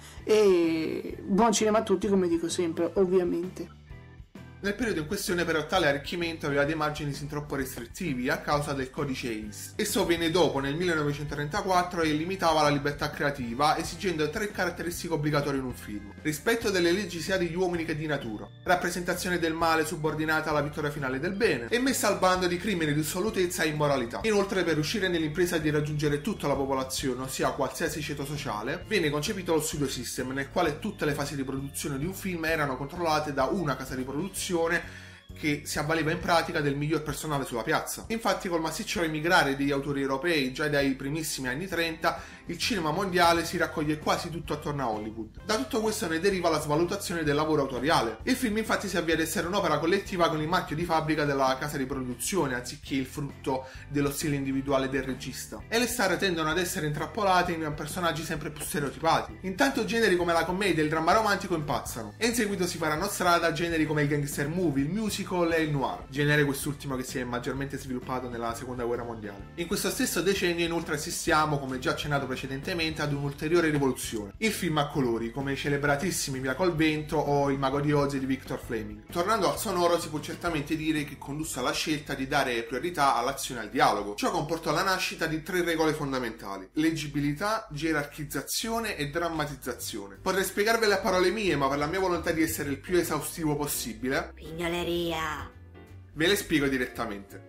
E buon cinema a tutti, come dico sempre, ovviamente. Nel periodo in questione però tale arricchimento aveva dei margini sin troppo restrittivi a causa del codice I S. Esso venne dopo, nel millenovecentotrentaquattro, e limitava la libertà creativa, esigendo tre caratteristiche obbligatorie in un film: rispetto delle leggi sia degli uomini che di natura, rappresentazione del male subordinata alla vittoria finale del bene, e messa al bando di crimini di assolutezza e immoralità. Inoltre, per riuscire nell'impresa di raggiungere tutta la popolazione, ossia qualsiasi ceto sociale, venne concepito lo studio system, nel quale tutte le fasi di produzione di un film erano controllate da una casa di produzione che si avvaleva in pratica del miglior personale sulla piazza. Infatti, col massiccio emigrare degli autori europei già dai primissimi anni trenta, il cinema mondiale si raccoglie quasi tutto attorno a Hollywood. Da tutto questo ne deriva la svalutazione del lavoro autoriale. Il film infatti si avvia ad essere un'opera collettiva con il marchio di fabbrica della casa di produzione, anziché il frutto dello stile individuale del regista. E le star tendono ad essere intrappolate in personaggi sempre più stereotipati. Intanto generi come la commedia e il dramma romantico impazzano, e in seguito si faranno strada generi come il gangster movie, il musical e il noir, genere quest'ultimo che si è maggiormente sviluppato nella seconda guerra mondiale. In questo stesso decennio inoltre assistiamo, come già accennato precedentemente, ad un'ulteriore rivoluzione: il film a colori, come i celebratissimi Via col vento o Il mago di Oz di Victor Fleming. Tornando al sonoro, si può certamente dire che condusse alla scelta di dare priorità all'azione e al dialogo. Ciò comportò la nascita di tre regole fondamentali: leggibilità, gerarchizzazione e drammatizzazione. Potrei spiegarvele a parole mie, ma per la mia volontà di essere il più esaustivo possibile, pignoleria, ve le spiego direttamente.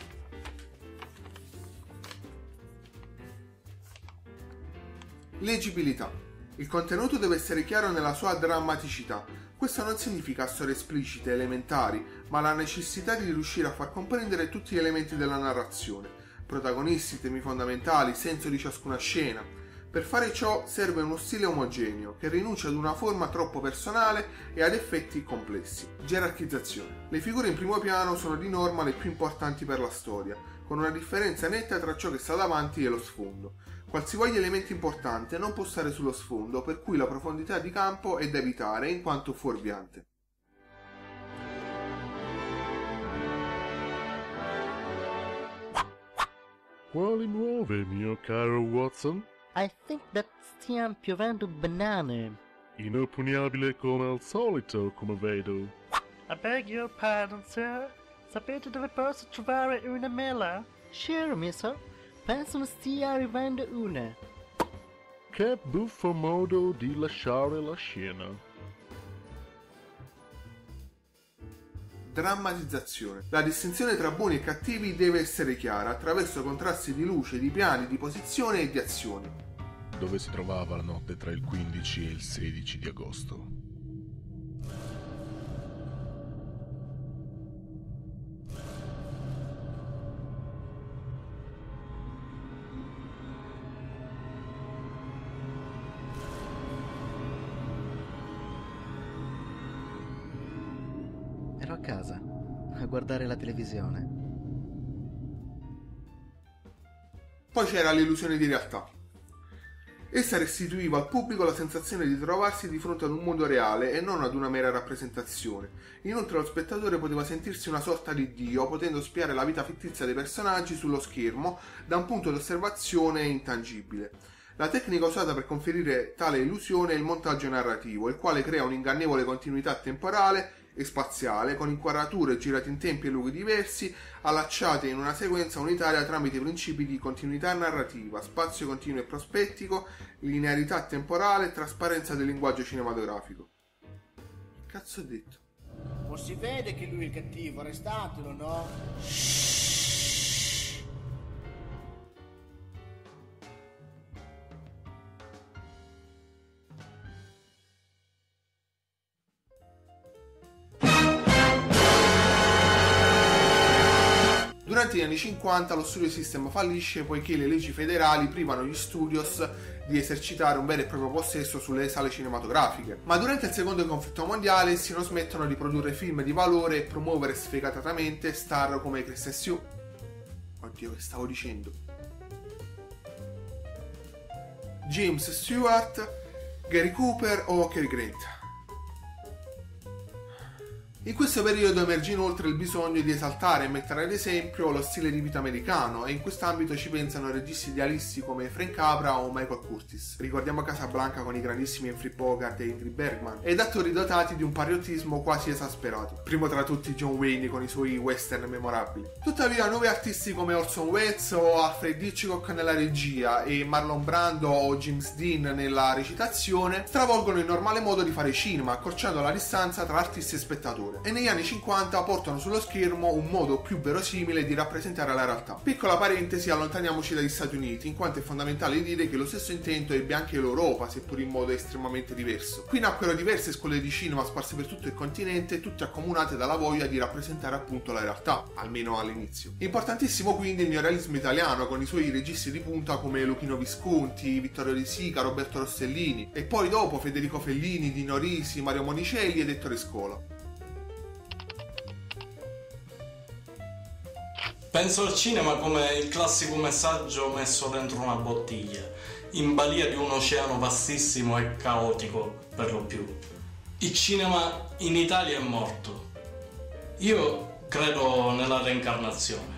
Leggibilità. Il contenuto deve essere chiaro nella sua drammaticità. Questo non significa storie esplicite, elementari, ma la necessità di riuscire a far comprendere tutti gli elementi della narrazione: protagonisti, temi fondamentali, senso di ciascuna scena. Per fare ciò serve uno stile omogeneo, che rinuncia ad una forma troppo personale e ad effetti complessi. Gerarchizzazione. Le figure in primo piano sono di norma le più importanti per la storia, con una differenza netta tra ciò che sta davanti e lo sfondo. Qualsivoglia elemento importante non può stare sullo sfondo, per cui la profondità di campo è da evitare in quanto fuorviante. Quali nuove, mio caro Watson? I think that stiano piovendo banane. Inoppugnabile come al solito, come vedo. I beg your pardon, sir. Sapete dove posso trovare una mela? Sure, mister. Penso ne stia arrivando una. Che buffo modo di lasciare la scena. Drammatizzazione. La distinzione tra buoni e cattivi deve essere chiara attraverso contrasti di luce, di piani, di posizione e di azioni. Dove si trovava la notte tra il quindici e il sedici di agosto? Ero a casa, a guardare la televisione. Poi c'era l'illusione di realtà. Essa restituiva al pubblico la sensazione di trovarsi di fronte ad un mondo reale e non ad una mera rappresentazione. Inoltre lo spettatore poteva sentirsi una sorta di dio, potendo spiare la vita fittizia dei personaggi sullo schermo da un punto di osservazione intangibile. La tecnica usata per conferire tale illusione è il montaggio narrativo, il quale crea un'ingannevole continuità temporale e spaziale, con inquadrature girate in tempi e luoghi diversi, allacciate in una sequenza unitaria tramite i principi di continuità narrativa, spazio continuo e prospettico, linearità temporale e trasparenza del linguaggio cinematografico. Che cazzo ho detto? Ma si vede che lui è il cattivo, arrestatelo, no? Durante gli anni cinquanta lo studio system fallisce poiché le leggi federali privano gli studios di esercitare un vero e proprio possesso sulle sale cinematografiche. Ma durante il secondo conflitto mondiale essi non smettono di produrre film di valore e promuovere sfegatatamente star come Kristen Stewart. Oddio, che stavo dicendo? James Stewart, Gary Cooper o Cary Grant. In questo periodo emerge inoltre il bisogno di esaltare e mettere ad esempio lo stile di vita americano, e in quest'ambito ci pensano registi idealisti come Frank Capra o Michael Curtis. Ricordiamo Casablanca con i grandissimi Humphrey Bogart e Ingrid Bergman, ed attori dotati di un patriottismo quasi esasperato. Primo tra tutti John Wayne con i suoi western memorabili. Tuttavia nuovi artisti come Orson Welles o Alfred Hitchcock nella regia e Marlon Brando o James Dean nella recitazione stravolgono il normale modo di fare cinema, accorciando la distanza tra artisti e spettatori. E negli anni cinquanta portano sullo schermo un modo più verosimile di rappresentare la realtà. Piccola parentesi, allontaniamoci dagli Stati Uniti, in quanto è fondamentale dire che lo stesso intento ebbe anche l'Europa, seppur in modo estremamente diverso. Qui nacquero diverse scuole di cinema sparse per tutto il continente, tutte accomunate dalla voglia di rappresentare appunto la realtà, almeno all'inizio. Importantissimo quindi il neorealismo italiano, con i suoi registi di punta come Luchino Visconti, Vittorio De Sica, Roberto Rossellini, e poi dopo Federico Fellini, Dino Risi, Mario Monicelli ed Ettore Scola. Penso al cinema come il classico messaggio messo dentro una bottiglia, in balia di un oceano vastissimo e caotico per lo più. Il cinema in Italia è morto. Io credo nella reincarnazione.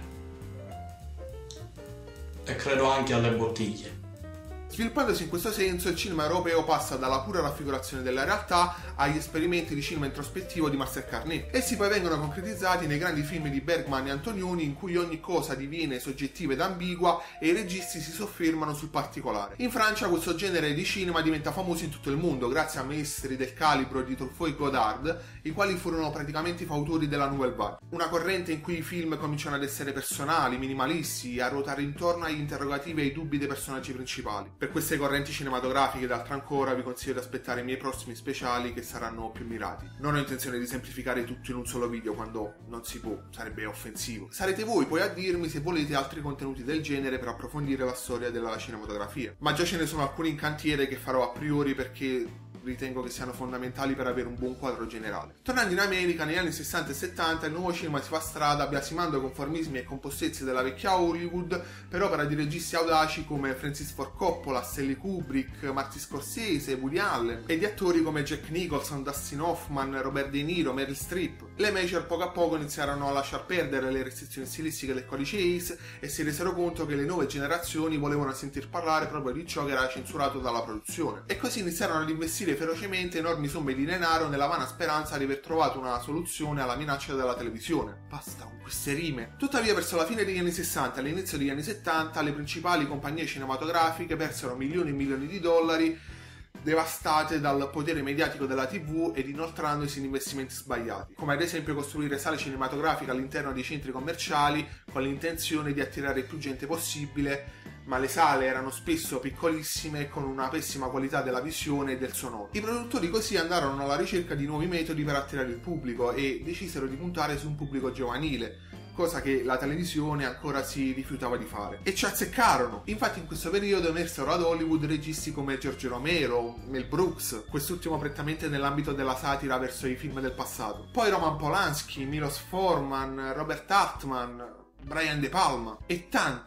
E credo anche alle bottiglie. Sviluppandosi in questo senso, il cinema europeo passa dalla pura raffigurazione della realtà agli esperimenti di cinema introspettivo di Marcel Carné. Essi poi vengono concretizzati nei grandi film di Bergman e Antonioni, in cui ogni cosa diviene soggettiva ed ambigua e i registi si soffermano sul particolare. In Francia questo genere di cinema diventa famoso in tutto il mondo grazie a maestri del calibro di Truffaut e Godard, i quali furono praticamente i fautori della Nouvelle Vague, una corrente in cui i film cominciano ad essere personali, minimalisti, a ruotare intorno agli interrogativi e ai dubbi dei personaggi principali. Per queste correnti cinematografiche ed altro ancora vi consiglio di aspettare i miei prossimi speciali, che saranno più mirati. Non ho intenzione di semplificare tutto in un solo video quando non si può, sarebbe offensivo. Sarete voi poi a dirmi se volete altri contenuti del genere per approfondire la storia della cinematografia. Ma già ce ne sono alcuni in cantiere che farò a priori perché ritengo che siano fondamentali per avere un buon quadro generale. Tornando in America, negli anni sessanta e settanta il nuovo cinema si fa strada biasimando conformismi e compostezze della vecchia Hollywood per opera di registi audaci come Francis Ford Coppola, Stanley Kubrick, Martin Scorsese, Woody Allen, e di attori come Jack Nicholson, Dustin Hoffman, Robert De Niro, Meryl Streep. Le major poco a poco iniziarono a lasciar perdere le restrizioni stilistiche del codice Hays e si resero conto che le nuove generazioni volevano sentir parlare proprio di ciò che era censurato dalla produzione. E così iniziarono ad investire ferocemente enormi somme di denaro nella vana speranza di aver trovato una soluzione alla minaccia della televisione. Basta con queste rime. Tuttavia, verso la fine degli anni sessanta e all'inizio degli anni settanta, le principali compagnie cinematografiche persero milioni e milioni di dollari, devastate dal potere mediatico della tivù ed inoltrandosi in investimenti sbagliati, come ad esempio costruire sale cinematografiche all'interno dei centri commerciali con l'intenzione di attirare più gente possibile, ma le sale erano spesso piccolissime e con una pessima qualità della visione e del sonoro. I produttori così andarono alla ricerca di nuovi metodi per attirare il pubblico e decisero di puntare su un pubblico giovanile, cosa che la televisione ancora si rifiutava di fare. E ci azzeccarono! Infatti in questo periodo emersero ad Hollywood registi come George Romero, Mel Brooks, quest'ultimo prettamente nell'ambito della satira verso i film del passato. Poi Roman Polanski, Milos Forman, Robert Altman, Brian De Palma e tanti,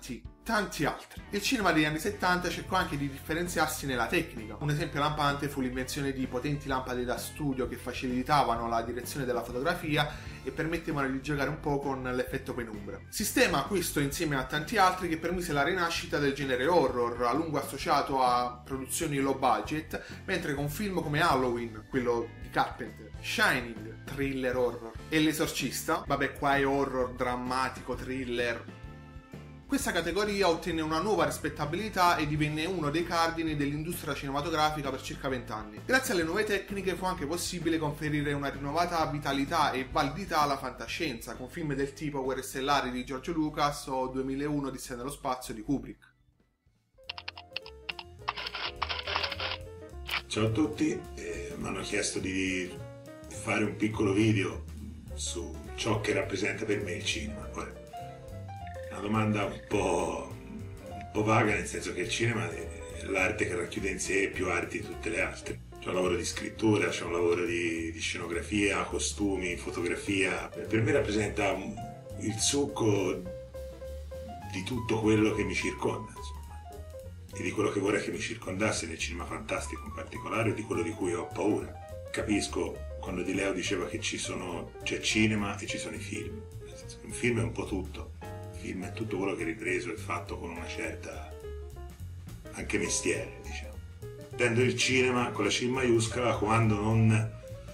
tanti altri. Il cinema degli anni settanta cercò anche di differenziarsi nella tecnica. Un esempio lampante fu l'invenzione di potenti lampade da studio che facilitavano la direzione della fotografia e permettevano di giocare un po' con l'effetto penombra. Sistema questo insieme a tanti altri che permise la rinascita del genere horror, a lungo associato a produzioni low budget, mentre con film come Halloween, quello di Carpenter, Shining, thriller horror, e L'Esorcista, vabbè qua è horror drammatico, thriller, questa categoria ottenne una nuova rispettabilità e divenne uno dei cardini dell'industria cinematografica per circa vent'anni. Grazie alle nuove tecniche fu anche possibile conferire una rinnovata vitalità e validità alla fantascienza, con film del tipo Guerre Stellari di George Lucas o duemilauno Odissea nello spazio di Kubrick. Ciao a tutti, eh, mi hanno chiesto di fare un piccolo video su ciò che rappresenta per me il cinema. Ora, una domanda un po', un po' vaga, nel senso che il cinema è l'arte che racchiude in sé più arti di tutte le altre. C'è un lavoro di scrittura, c'è un lavoro di, di scenografia, costumi, fotografia. Per me rappresenta il succo di tutto quello che mi circonda, insomma, e di quello che vorrei che mi circondasse nel cinema fantastico in particolare, e di quello di cui ho paura. Capisco quando Di Leo diceva che ci sono, c'è cinema e ci sono i film. Nel senso che un film è un po' tutto. Il film è tutto quello che è ripreso e fatto con una certa anche mestiere, diciamo. Intendo il cinema con la C maiuscola quando non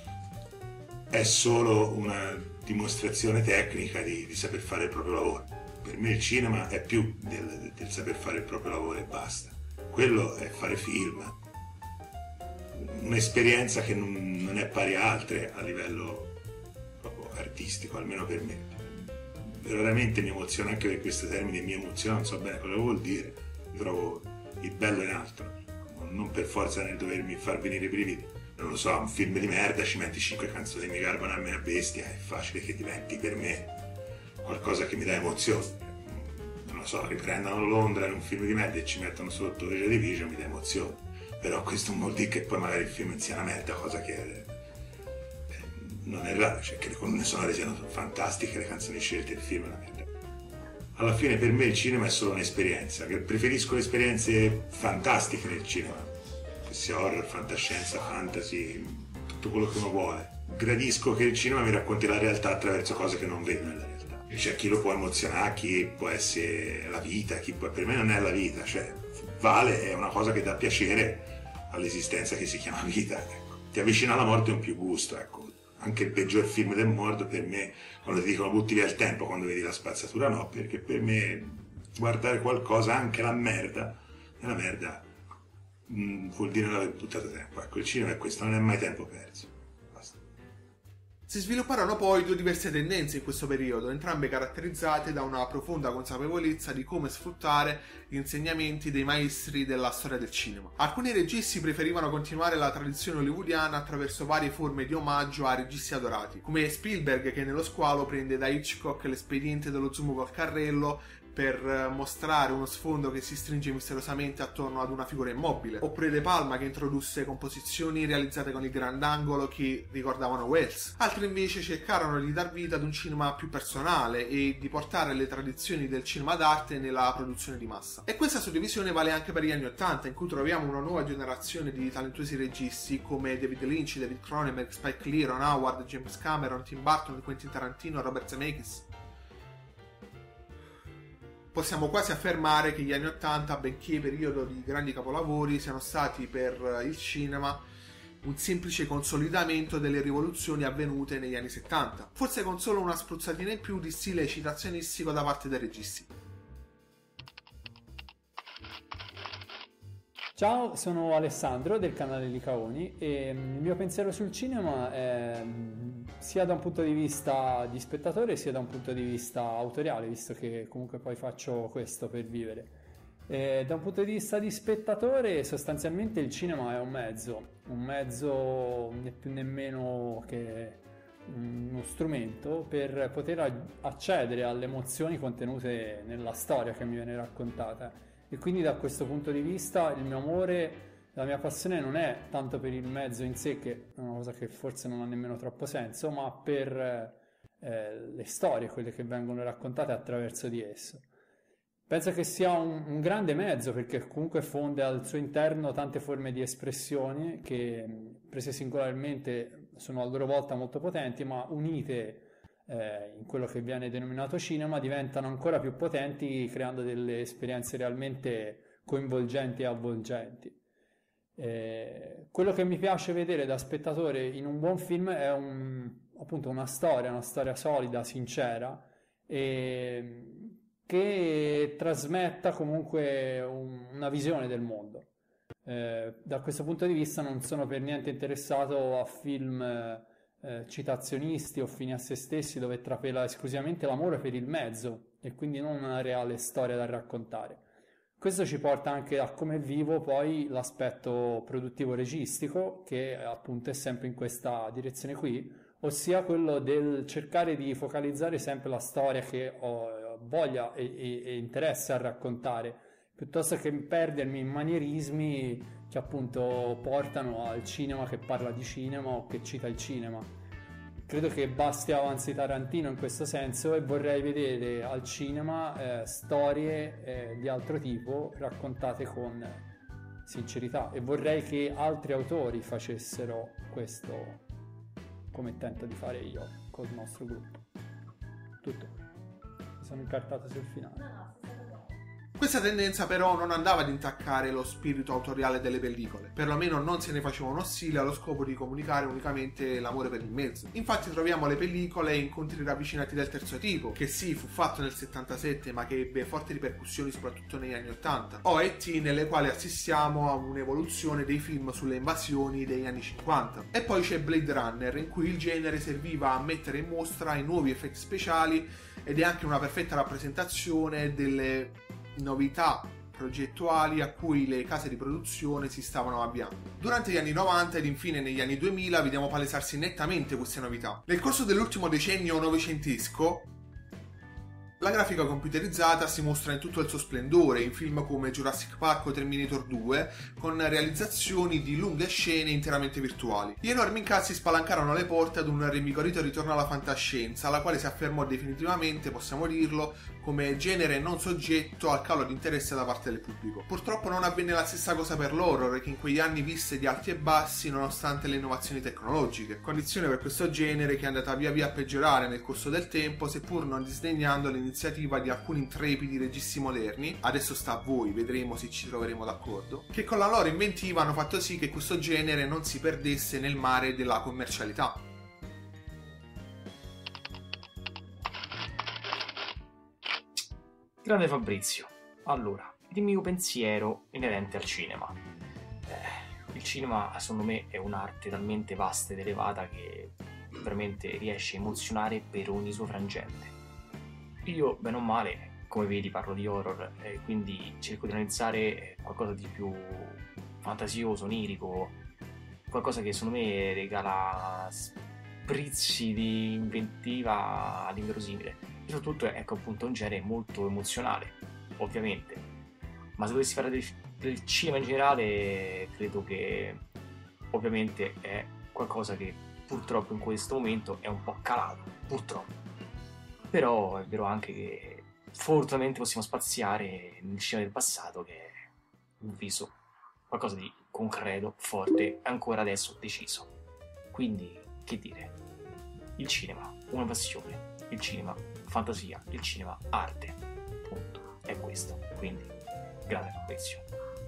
è solo una dimostrazione tecnica di, di saper fare il proprio lavoro. Per me il cinema è più del, del saper fare il proprio lavoro e basta. Quello è fare film, un'esperienza che non, non è pari a altre a livello proprio artistico, almeno per me. Veramente mi emoziona, anche per questo termine mi emoziona, non so bene cosa vuol dire, io trovo il bello in altro, non per forza nel dovermi far venire i brividi. Non lo so, un film di merda, ci metti cinque canzoni, mi garbano a me a bestia, è facile che diventi per me qualcosa che mi dà emozione. Non lo so, riprendono Londra in un film di merda e ci mettono sotto Joy Division, mi dà emozione. Però questo non vuol dire che poi magari il film sia una merda, cosa che eh, non è raro, cioè che le colonne sonore siano fantastiche, le canzoni scelte, il film è una merda. Alla fine per me il cinema è solo un'esperienza, che preferisco le esperienze fantastiche nel cinema, che sia horror, fantascienza, fantasy, tutto quello che uno vuole. Gradisco che il cinema mi racconti la realtà attraverso cose che non vedo nella realtà. C'è chi lo può emozionare, chi può essere la vita, chi può... per me non è la vita, cioè vale, è una cosa che dà piacere all'esistenza che si chiama vita, ecco. Ti avvicina alla morte un più gusto, ecco. Anche il peggior film del mondo per me, quando ti dicono butti via il tempo quando vedi la spazzatura, no, perché per me guardare qualcosa, anche la merda, e la merda mh, vuol dire non aver buttato tempo. Ecco, il cinema è questo, non è mai tempo perso. Basta. Si svilupparono poi due diverse tendenze in questo periodo, entrambe caratterizzate da una profonda consapevolezza di come sfruttare gli insegnamenti dei maestri della storia del cinema. Alcuni registi preferivano continuare la tradizione hollywoodiana attraverso varie forme di omaggio a registi adorati, come Spielberg che nello Squalo prende da Hitchcock l'espediente dello zoom col carrello per mostrare uno sfondo che si stringe misteriosamente attorno ad una figura immobile, oppure De Palma che introdusse composizioni realizzate con il grandangolo che ricordavano Wells. Altri invece cercarono di dar vita ad un cinema più personale e di portare le tradizioni del cinema d'arte nella produzione di massa. E questa suddivisione vale anche per gli anni ottanta, in cui troviamo una nuova generazione di talentuosi registi come David Lynch, David Cronenberg, Spike Lee, Ron Howard, James Cameron, Tim Burton, Quentin Tarantino, Robert Zemeckis. Possiamo quasi affermare che gli anni ottanta, benché periodo di grandi capolavori, siano stati per il cinema un semplice consolidamento delle rivoluzioni avvenute negli anni settanta, forse con solo una spruzzatina in più di stile citazionistico da parte dei registi. Ciao, sono Alessandro del canale Licaoni e il mio pensiero sul cinema è sia da un punto di vista di spettatore sia da un punto di vista autoriale, visto che comunque poi faccio questo per vivere. E da un punto di vista di spettatore sostanzialmente il cinema è un mezzo, un mezzo né più né meno che uno strumento per poter accedere alle emozioni contenute nella storia che mi viene raccontata. E quindi da questo punto di vista il mio amore, la mia passione non è tanto per il mezzo in sé, che è una cosa che forse non ha nemmeno troppo senso, ma per eh, le storie, quelle che vengono raccontate attraverso di esso. penso che sia un, un grande mezzo, perché comunque fonde al suo interno tante forme di espressione che prese singolarmente sono a loro volta molto potenti, ma unite eh, in quello che viene denominato cinema diventano ancora più potenti, creando delle esperienze realmente coinvolgenti e avvolgenti. Eh, quello che mi piace vedere da spettatore in un buon film è un, appunto una storia, una storia solida, sincera, e che trasmetta comunque un, una visione del mondo. Eh, da questo punto di vista non sono per niente interessato a film eh, citazionisti o fini a se stessi, dove trapela esclusivamente l'amore per il mezzo e quindi non una reale storia da raccontare. Questo ci porta anche a come vivo poi l'aspetto produttivo registico, che appunto è sempre in questa direzione qui, ossia quello del cercare di focalizzare sempre la storia che ho voglia e, e, e interesse a raccontare, piuttosto che perdermi in manierismi che appunto portano al cinema che parla di cinema o che cita il cinema. Credo che basti avanzi Tarantino in questo senso, e vorrei vedere al cinema eh, storie eh, di altro tipo raccontate con sincerità, e vorrei che altri autori facessero questo, come tento di fare io col nostro gruppo. Tutto. Mi sono incartato sul finale. Questa tendenza però non andava ad intaccare lo spirito autoriale delle pellicole, perlomeno non se ne facevano ossili allo scopo di comunicare unicamente l'amore per il mezzo. Infatti troviamo le pellicole e incontri ravvicinati del terzo tipo, che sì, fu fatto nel settantasette ma che ebbe forti ripercussioni soprattutto negli anni ottanta, o E T, nelle quali assistiamo a un'evoluzione dei film sulle invasioni degli anni cinquanta. E poi c'è Blade Runner, in cui il genere serviva a mettere in mostra i nuovi effetti speciali ed è anche una perfetta rappresentazione delle novità progettuali a cui le case di produzione si stavano avviando. Durante gli anni novanta ed infine negli anni duemila vediamo palesarsi nettamente queste novità. Nel corso dell'ultimo decennio novecentesco la grafica computerizzata si mostra in tutto il suo splendore in film come Jurassic Park o Terminator due, con realizzazioni di lunghe scene interamente virtuali. Gli enormi incassi spalancarono le porte ad un rinvigorito ritorno alla fantascienza, la quale si affermò definitivamente, possiamo dirlo, come genere non soggetto al calo di interesse da parte del pubblico. Purtroppo non avvenne la stessa cosa per l'horror, che in quegli anni visse di alti e bassi nonostante le innovazioni tecnologiche, condizione per questo genere che è andata via via a peggiorare nel corso del tempo, seppur non disdegnando l'iniziativa di alcuni intrepidi registi moderni, adesso sta a voi, vedremo se ci troveremo d'accordo, che con la loro inventiva hanno fatto sì che questo genere non si perdesse nel mare della commercialità. Grande Fabrizio, allora, dimmi un pensiero inerente al cinema. Eh, il cinema, secondo me, è un'arte talmente vasta ed elevata che veramente riesce a emozionare per ogni suo frangente. Io, bene o male, come vedi, parlo di horror, e quindi cerco di analizzare qualcosa di più fantasioso, onirico, qualcosa che secondo me regala sprizzi di inventiva all'inverosimile. E soprattutto, ecco, appunto, un genere molto emozionale, ovviamente. Ma se dovessi parlare del, del cinema in generale, credo che ovviamente è qualcosa che purtroppo in questo momento è un po' calato, purtroppo. Però è vero anche che fortunatamente possiamo spaziare nel cinema del passato, che è viso qualcosa di concreto, forte e ancora adesso deciso. Quindi, che dire, il cinema, una passione, il cinema fantasia, il cinema arte, punto, è questo. Quindi, grande Fabrizio.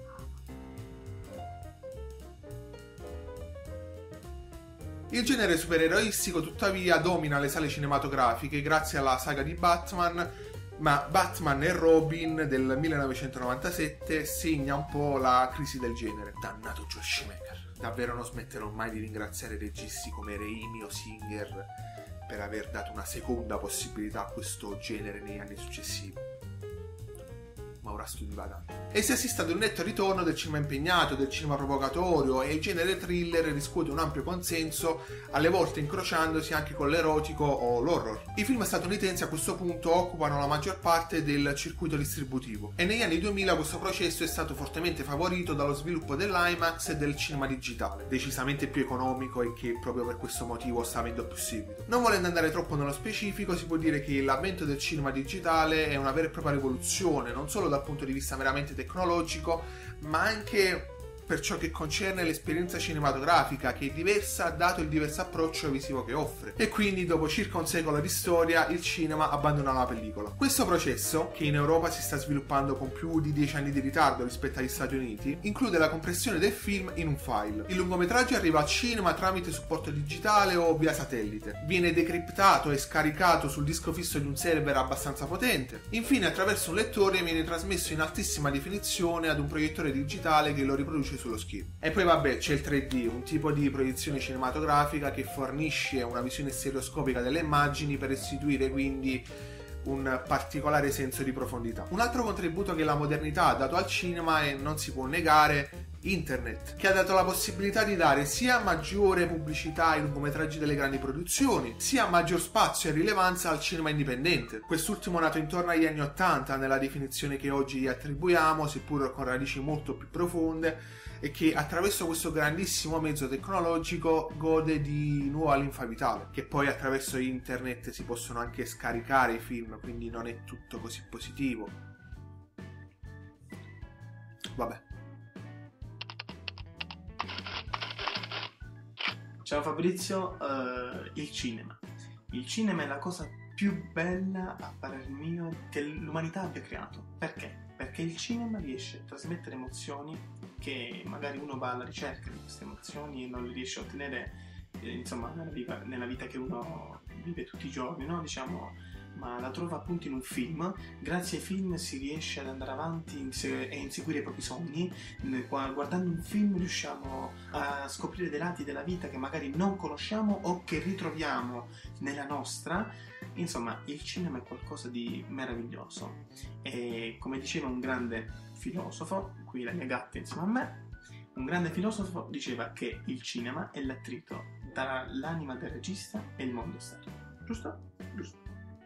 Il genere supereroistico tuttavia domina le sale cinematografiche grazie alla saga di Batman, ma Batman e Robin del millenovecentonovantasette segna un po' la crisi del genere. Dannato Joel Schumacher, davvero non smetterò mai di ringraziare registi come Raimi o Singer per aver dato una seconda possibilità a questo genere negli anni successivi. ma ora sto divagando. E si assiste ad un netto ritorno del cinema impegnato, del cinema provocatorio, e il genere thriller riscuote un ampio consenso, alle volte incrociandosi anche con l'erotico o l'horror. I film statunitensi a questo punto occupano la maggior parte del circuito distributivo, e negli anni duemila questo processo è stato fortemente favorito dallo sviluppo dell'IMAX e del cinema digitale, decisamente più economico e che proprio per questo motivo sta avendo più seguito. Non volendo andare troppo nello specifico, si può dire che l'avvento del cinema digitale è una vera e propria rivoluzione, non solo dal punto di vista meramente tecnologico, ma anche per ciò che concerne l'esperienza cinematografica, che è diversa dato il diverso approccio visivo che offre. E quindi dopo circa un secolo di storia il cinema abbandona la pellicola. Questo processo, che in Europa si sta sviluppando con più di dieci anni di ritardo rispetto agli Stati Uniti, include la compressione del film in un file. Il lungometraggio arriva al cinema tramite supporto digitale o via satellite, viene decriptato e scaricato sul disco fisso di un server abbastanza potente, infine attraverso un lettore viene trasmesso in altissima definizione ad un proiettore digitale che lo riproduce sullo schermo. E poi vabbè, c'è il tre D, un tipo di proiezione cinematografica che fornisce una visione stereoscopica delle immagini per restituire quindi un particolare senso di profondità. Un altro contributo che la modernità ha dato al cinema è, non si può negare, internet, che ha dato la possibilità di dare sia maggiore pubblicità ai lungometraggi delle grandi produzioni, sia maggior spazio e rilevanza al cinema indipendente. Quest'ultimo nato intorno agli anni ottanta nella definizione che oggi gli attribuiamo, seppur con radici molto più profonde, e che attraverso questo grandissimo mezzo tecnologico gode di nuova linfa vitale, che poi attraverso internet si possono anche scaricare i film, quindi non è tutto così positivo. Vabbè. Ciao Fabrizio, uh, il cinema. Il cinema è la cosa più bella, a parer mio, che l'umanità abbia creato. Perché? Perché il cinema riesce a trasmettere emozioni che magari uno va alla ricerca di queste emozioni e non le riesce a ottenere, eh, insomma, nella vita, nella vita che uno vive tutti i giorni, no? Diciamo, ma la trova appunto in un film. Grazie ai film si riesce ad andare avanti e inseguire i propri sogni. Guardando un film riusciamo a scoprire dei lati della vita che magari non conosciamo o che ritroviamo nella nostra. Insomma, il cinema è qualcosa di meraviglioso e, come diceva un grande filosofo, qui la mia gatta insieme a me, un grande filosofo diceva che il cinema è l'attrito tra l'anima del regista e il mondo esterno. Giusto? Giusto.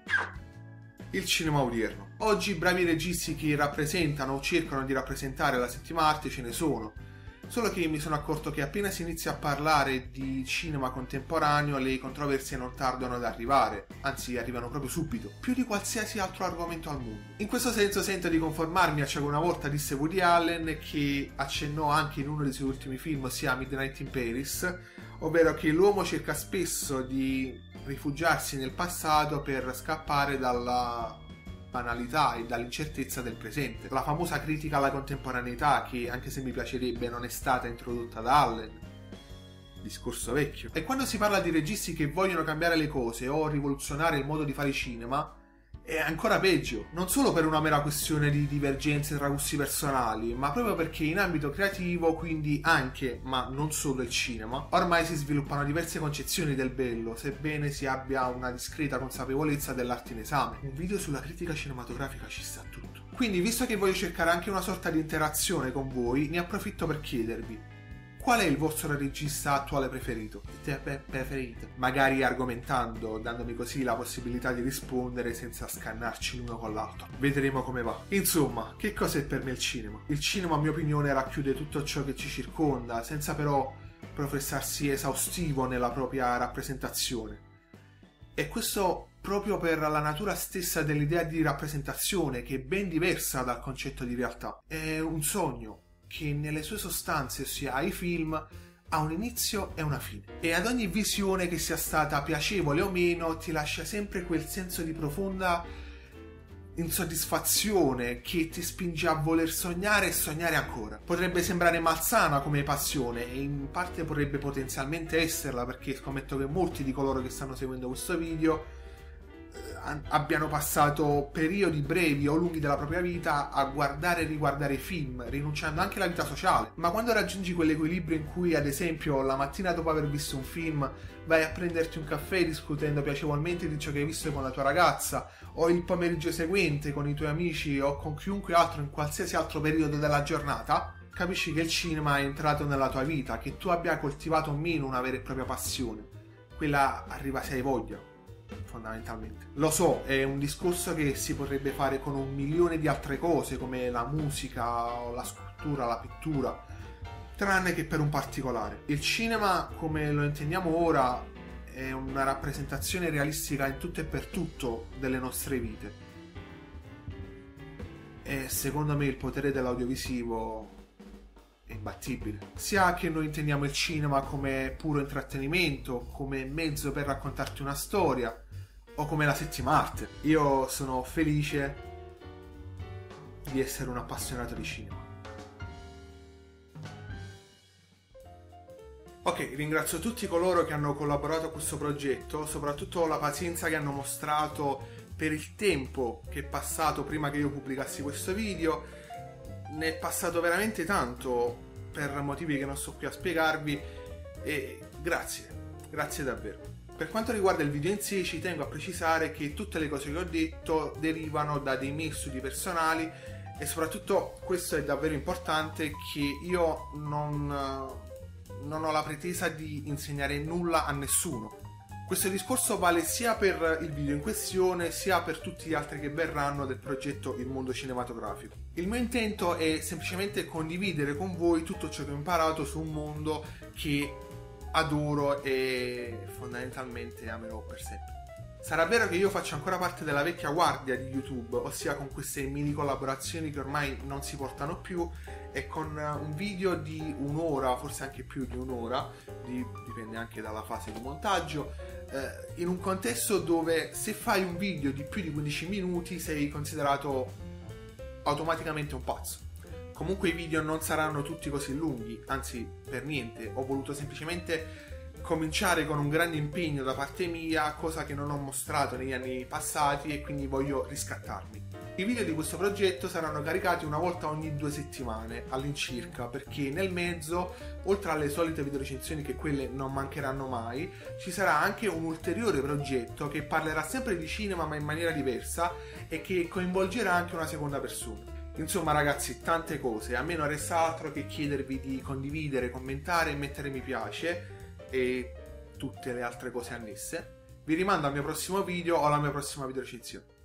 Il cinema odierno. Oggi bravi registi che rappresentano o cercano di rappresentare la settima arte ce ne sono, solo che mi sono accorto che appena si inizia a parlare di cinema contemporaneo le controversie non tardano ad arrivare, anzi arrivano proprio subito, più di qualsiasi altro argomento al mondo. In questo senso sento di conformarmi a ciò che una volta disse Woody Allen, che accennò anche in uno dei suoi ultimi film, ossia Midnight in Paris, ovvero che l'uomo cerca spesso di rifugiarsi nel passato per scappare dalla banalità e dall'incertezza del presente. La famosa critica alla contemporaneità, che anche se mi piacerebbe non è stata introdotta da Allen, discorso vecchio. E quando si parla di registi che vogliono cambiare le cose o rivoluzionare il modo di fare cinema, è ancora peggio, non solo per una mera questione di divergenze tra gusti personali, ma proprio perché in ambito creativo, quindi anche, ma non solo il cinema, ormai si sviluppano diverse concezioni del bello, sebbene si abbia una discreta consapevolezza dell'arte in esame. Un video sulla critica cinematografica ci sta tutto. Quindi, visto che voglio cercare anche una sorta di interazione con voi, ne approfitto per chiedervi: qual è il vostro regista attuale preferito? Preferito? Magari argomentando, dandomi così la possibilità di rispondere senza scannarci l'uno con l'altro. Vedremo come va. Insomma, che cos'è per me il cinema? Il cinema, a mia opinione, racchiude tutto ciò che ci circonda, senza però professarsi esaustivo nella propria rappresentazione. E questo proprio per la natura stessa dell'idea di rappresentazione, che è ben diversa dal concetto di realtà. È un sogno che nelle sue sostanze, ossia ai film, ha un inizio e una fine. E ad ogni visione, che sia stata piacevole o meno, ti lascia sempre quel senso di profonda insoddisfazione che ti spinge a voler sognare e sognare ancora. Potrebbe sembrare malsana come passione, e in parte potrebbe potenzialmente esserla, perché scommetto che molti di coloro che stanno seguendo questo video abbiano passato periodi brevi o lunghi della propria vita a guardare e riguardare film, rinunciando anche alla vita sociale. Ma quando raggiungi quell'equilibrio in cui, ad esempio, la mattina dopo aver visto un film vai a prenderti un caffè discutendo piacevolmente di ciò che hai visto con la tua ragazza, o il pomeriggio seguente con i tuoi amici o con chiunque altro in qualsiasi altro periodo della giornata, capisci che il cinema è entrato nella tua vita, che tu abbia coltivato o meno una vera e propria passione. Quella arriva se hai voglia, fondamentalmente. Lo so, è un discorso che si potrebbe fare con un milione di altre cose, come la musica, o la scultura, la pittura, tranne che per un particolare. Il cinema, come lo intendiamo ora, è una rappresentazione realistica in tutto e per tutto delle nostre vite. E secondo me il potere dell'audiovisivo è imbattibile. Sia che noi intendiamo il cinema come puro intrattenimento, come mezzo per raccontarti una storia, o come la settima arte. Io sono felice di essere un appassionato di cinema. Ok, ringrazio tutti coloro che hanno collaborato a questo progetto, soprattutto la pazienza che hanno mostrato per il tempo che è passato prima che io pubblicassi questo video. Ne è passato veramente tanto per motivi che non sto qui a spiegarvi e grazie, grazie davvero. Per quanto riguarda il video in sé, ci tengo a precisare che tutte le cose che ho detto derivano da dei miei studi personali e soprattutto, questo è davvero importante, che io non, non ho la pretesa di insegnare nulla a nessuno. Questo discorso vale sia per il video in questione sia per tutti gli altri che verranno del progetto Il Mondo Cinematografico. Il mio intento è semplicemente condividere con voi tutto ciò che ho imparato su un mondo che adoro e fondamentalmente amerò per sempre. Sarà vero che io faccio ancora parte della vecchia guardia di YouTube, ossia con queste mini collaborazioni che ormai non si portano più, e con un video di un'ora, forse anche più di un'ora, di, dipende anche dalla fase di montaggio, eh, in un contesto dove se fai un video di più di quindici minuti sei considerato automaticamente un pazzo. Comunque i video non saranno tutti così lunghi, anzi per niente, ho voluto semplicemente cominciare con un grande impegno da parte mia, cosa che non ho mostrato negli anni passati, e quindi voglio riscattarmi. I video di questo progetto saranno caricati una volta ogni due settimane all'incirca, perché nel mezzo, oltre alle solite videorecensioni, che quelle non mancheranno mai, ci sarà anche un ulteriore progetto che parlerà sempre di cinema ma in maniera diversa e che coinvolgerà anche una seconda persona. Insomma ragazzi, tante cose, a me non resta altro che chiedervi di condividere, commentare e mettere mi piace e tutte le altre cose annesse. Vi rimando al mio prossimo video o alla mia prossima videorecensione.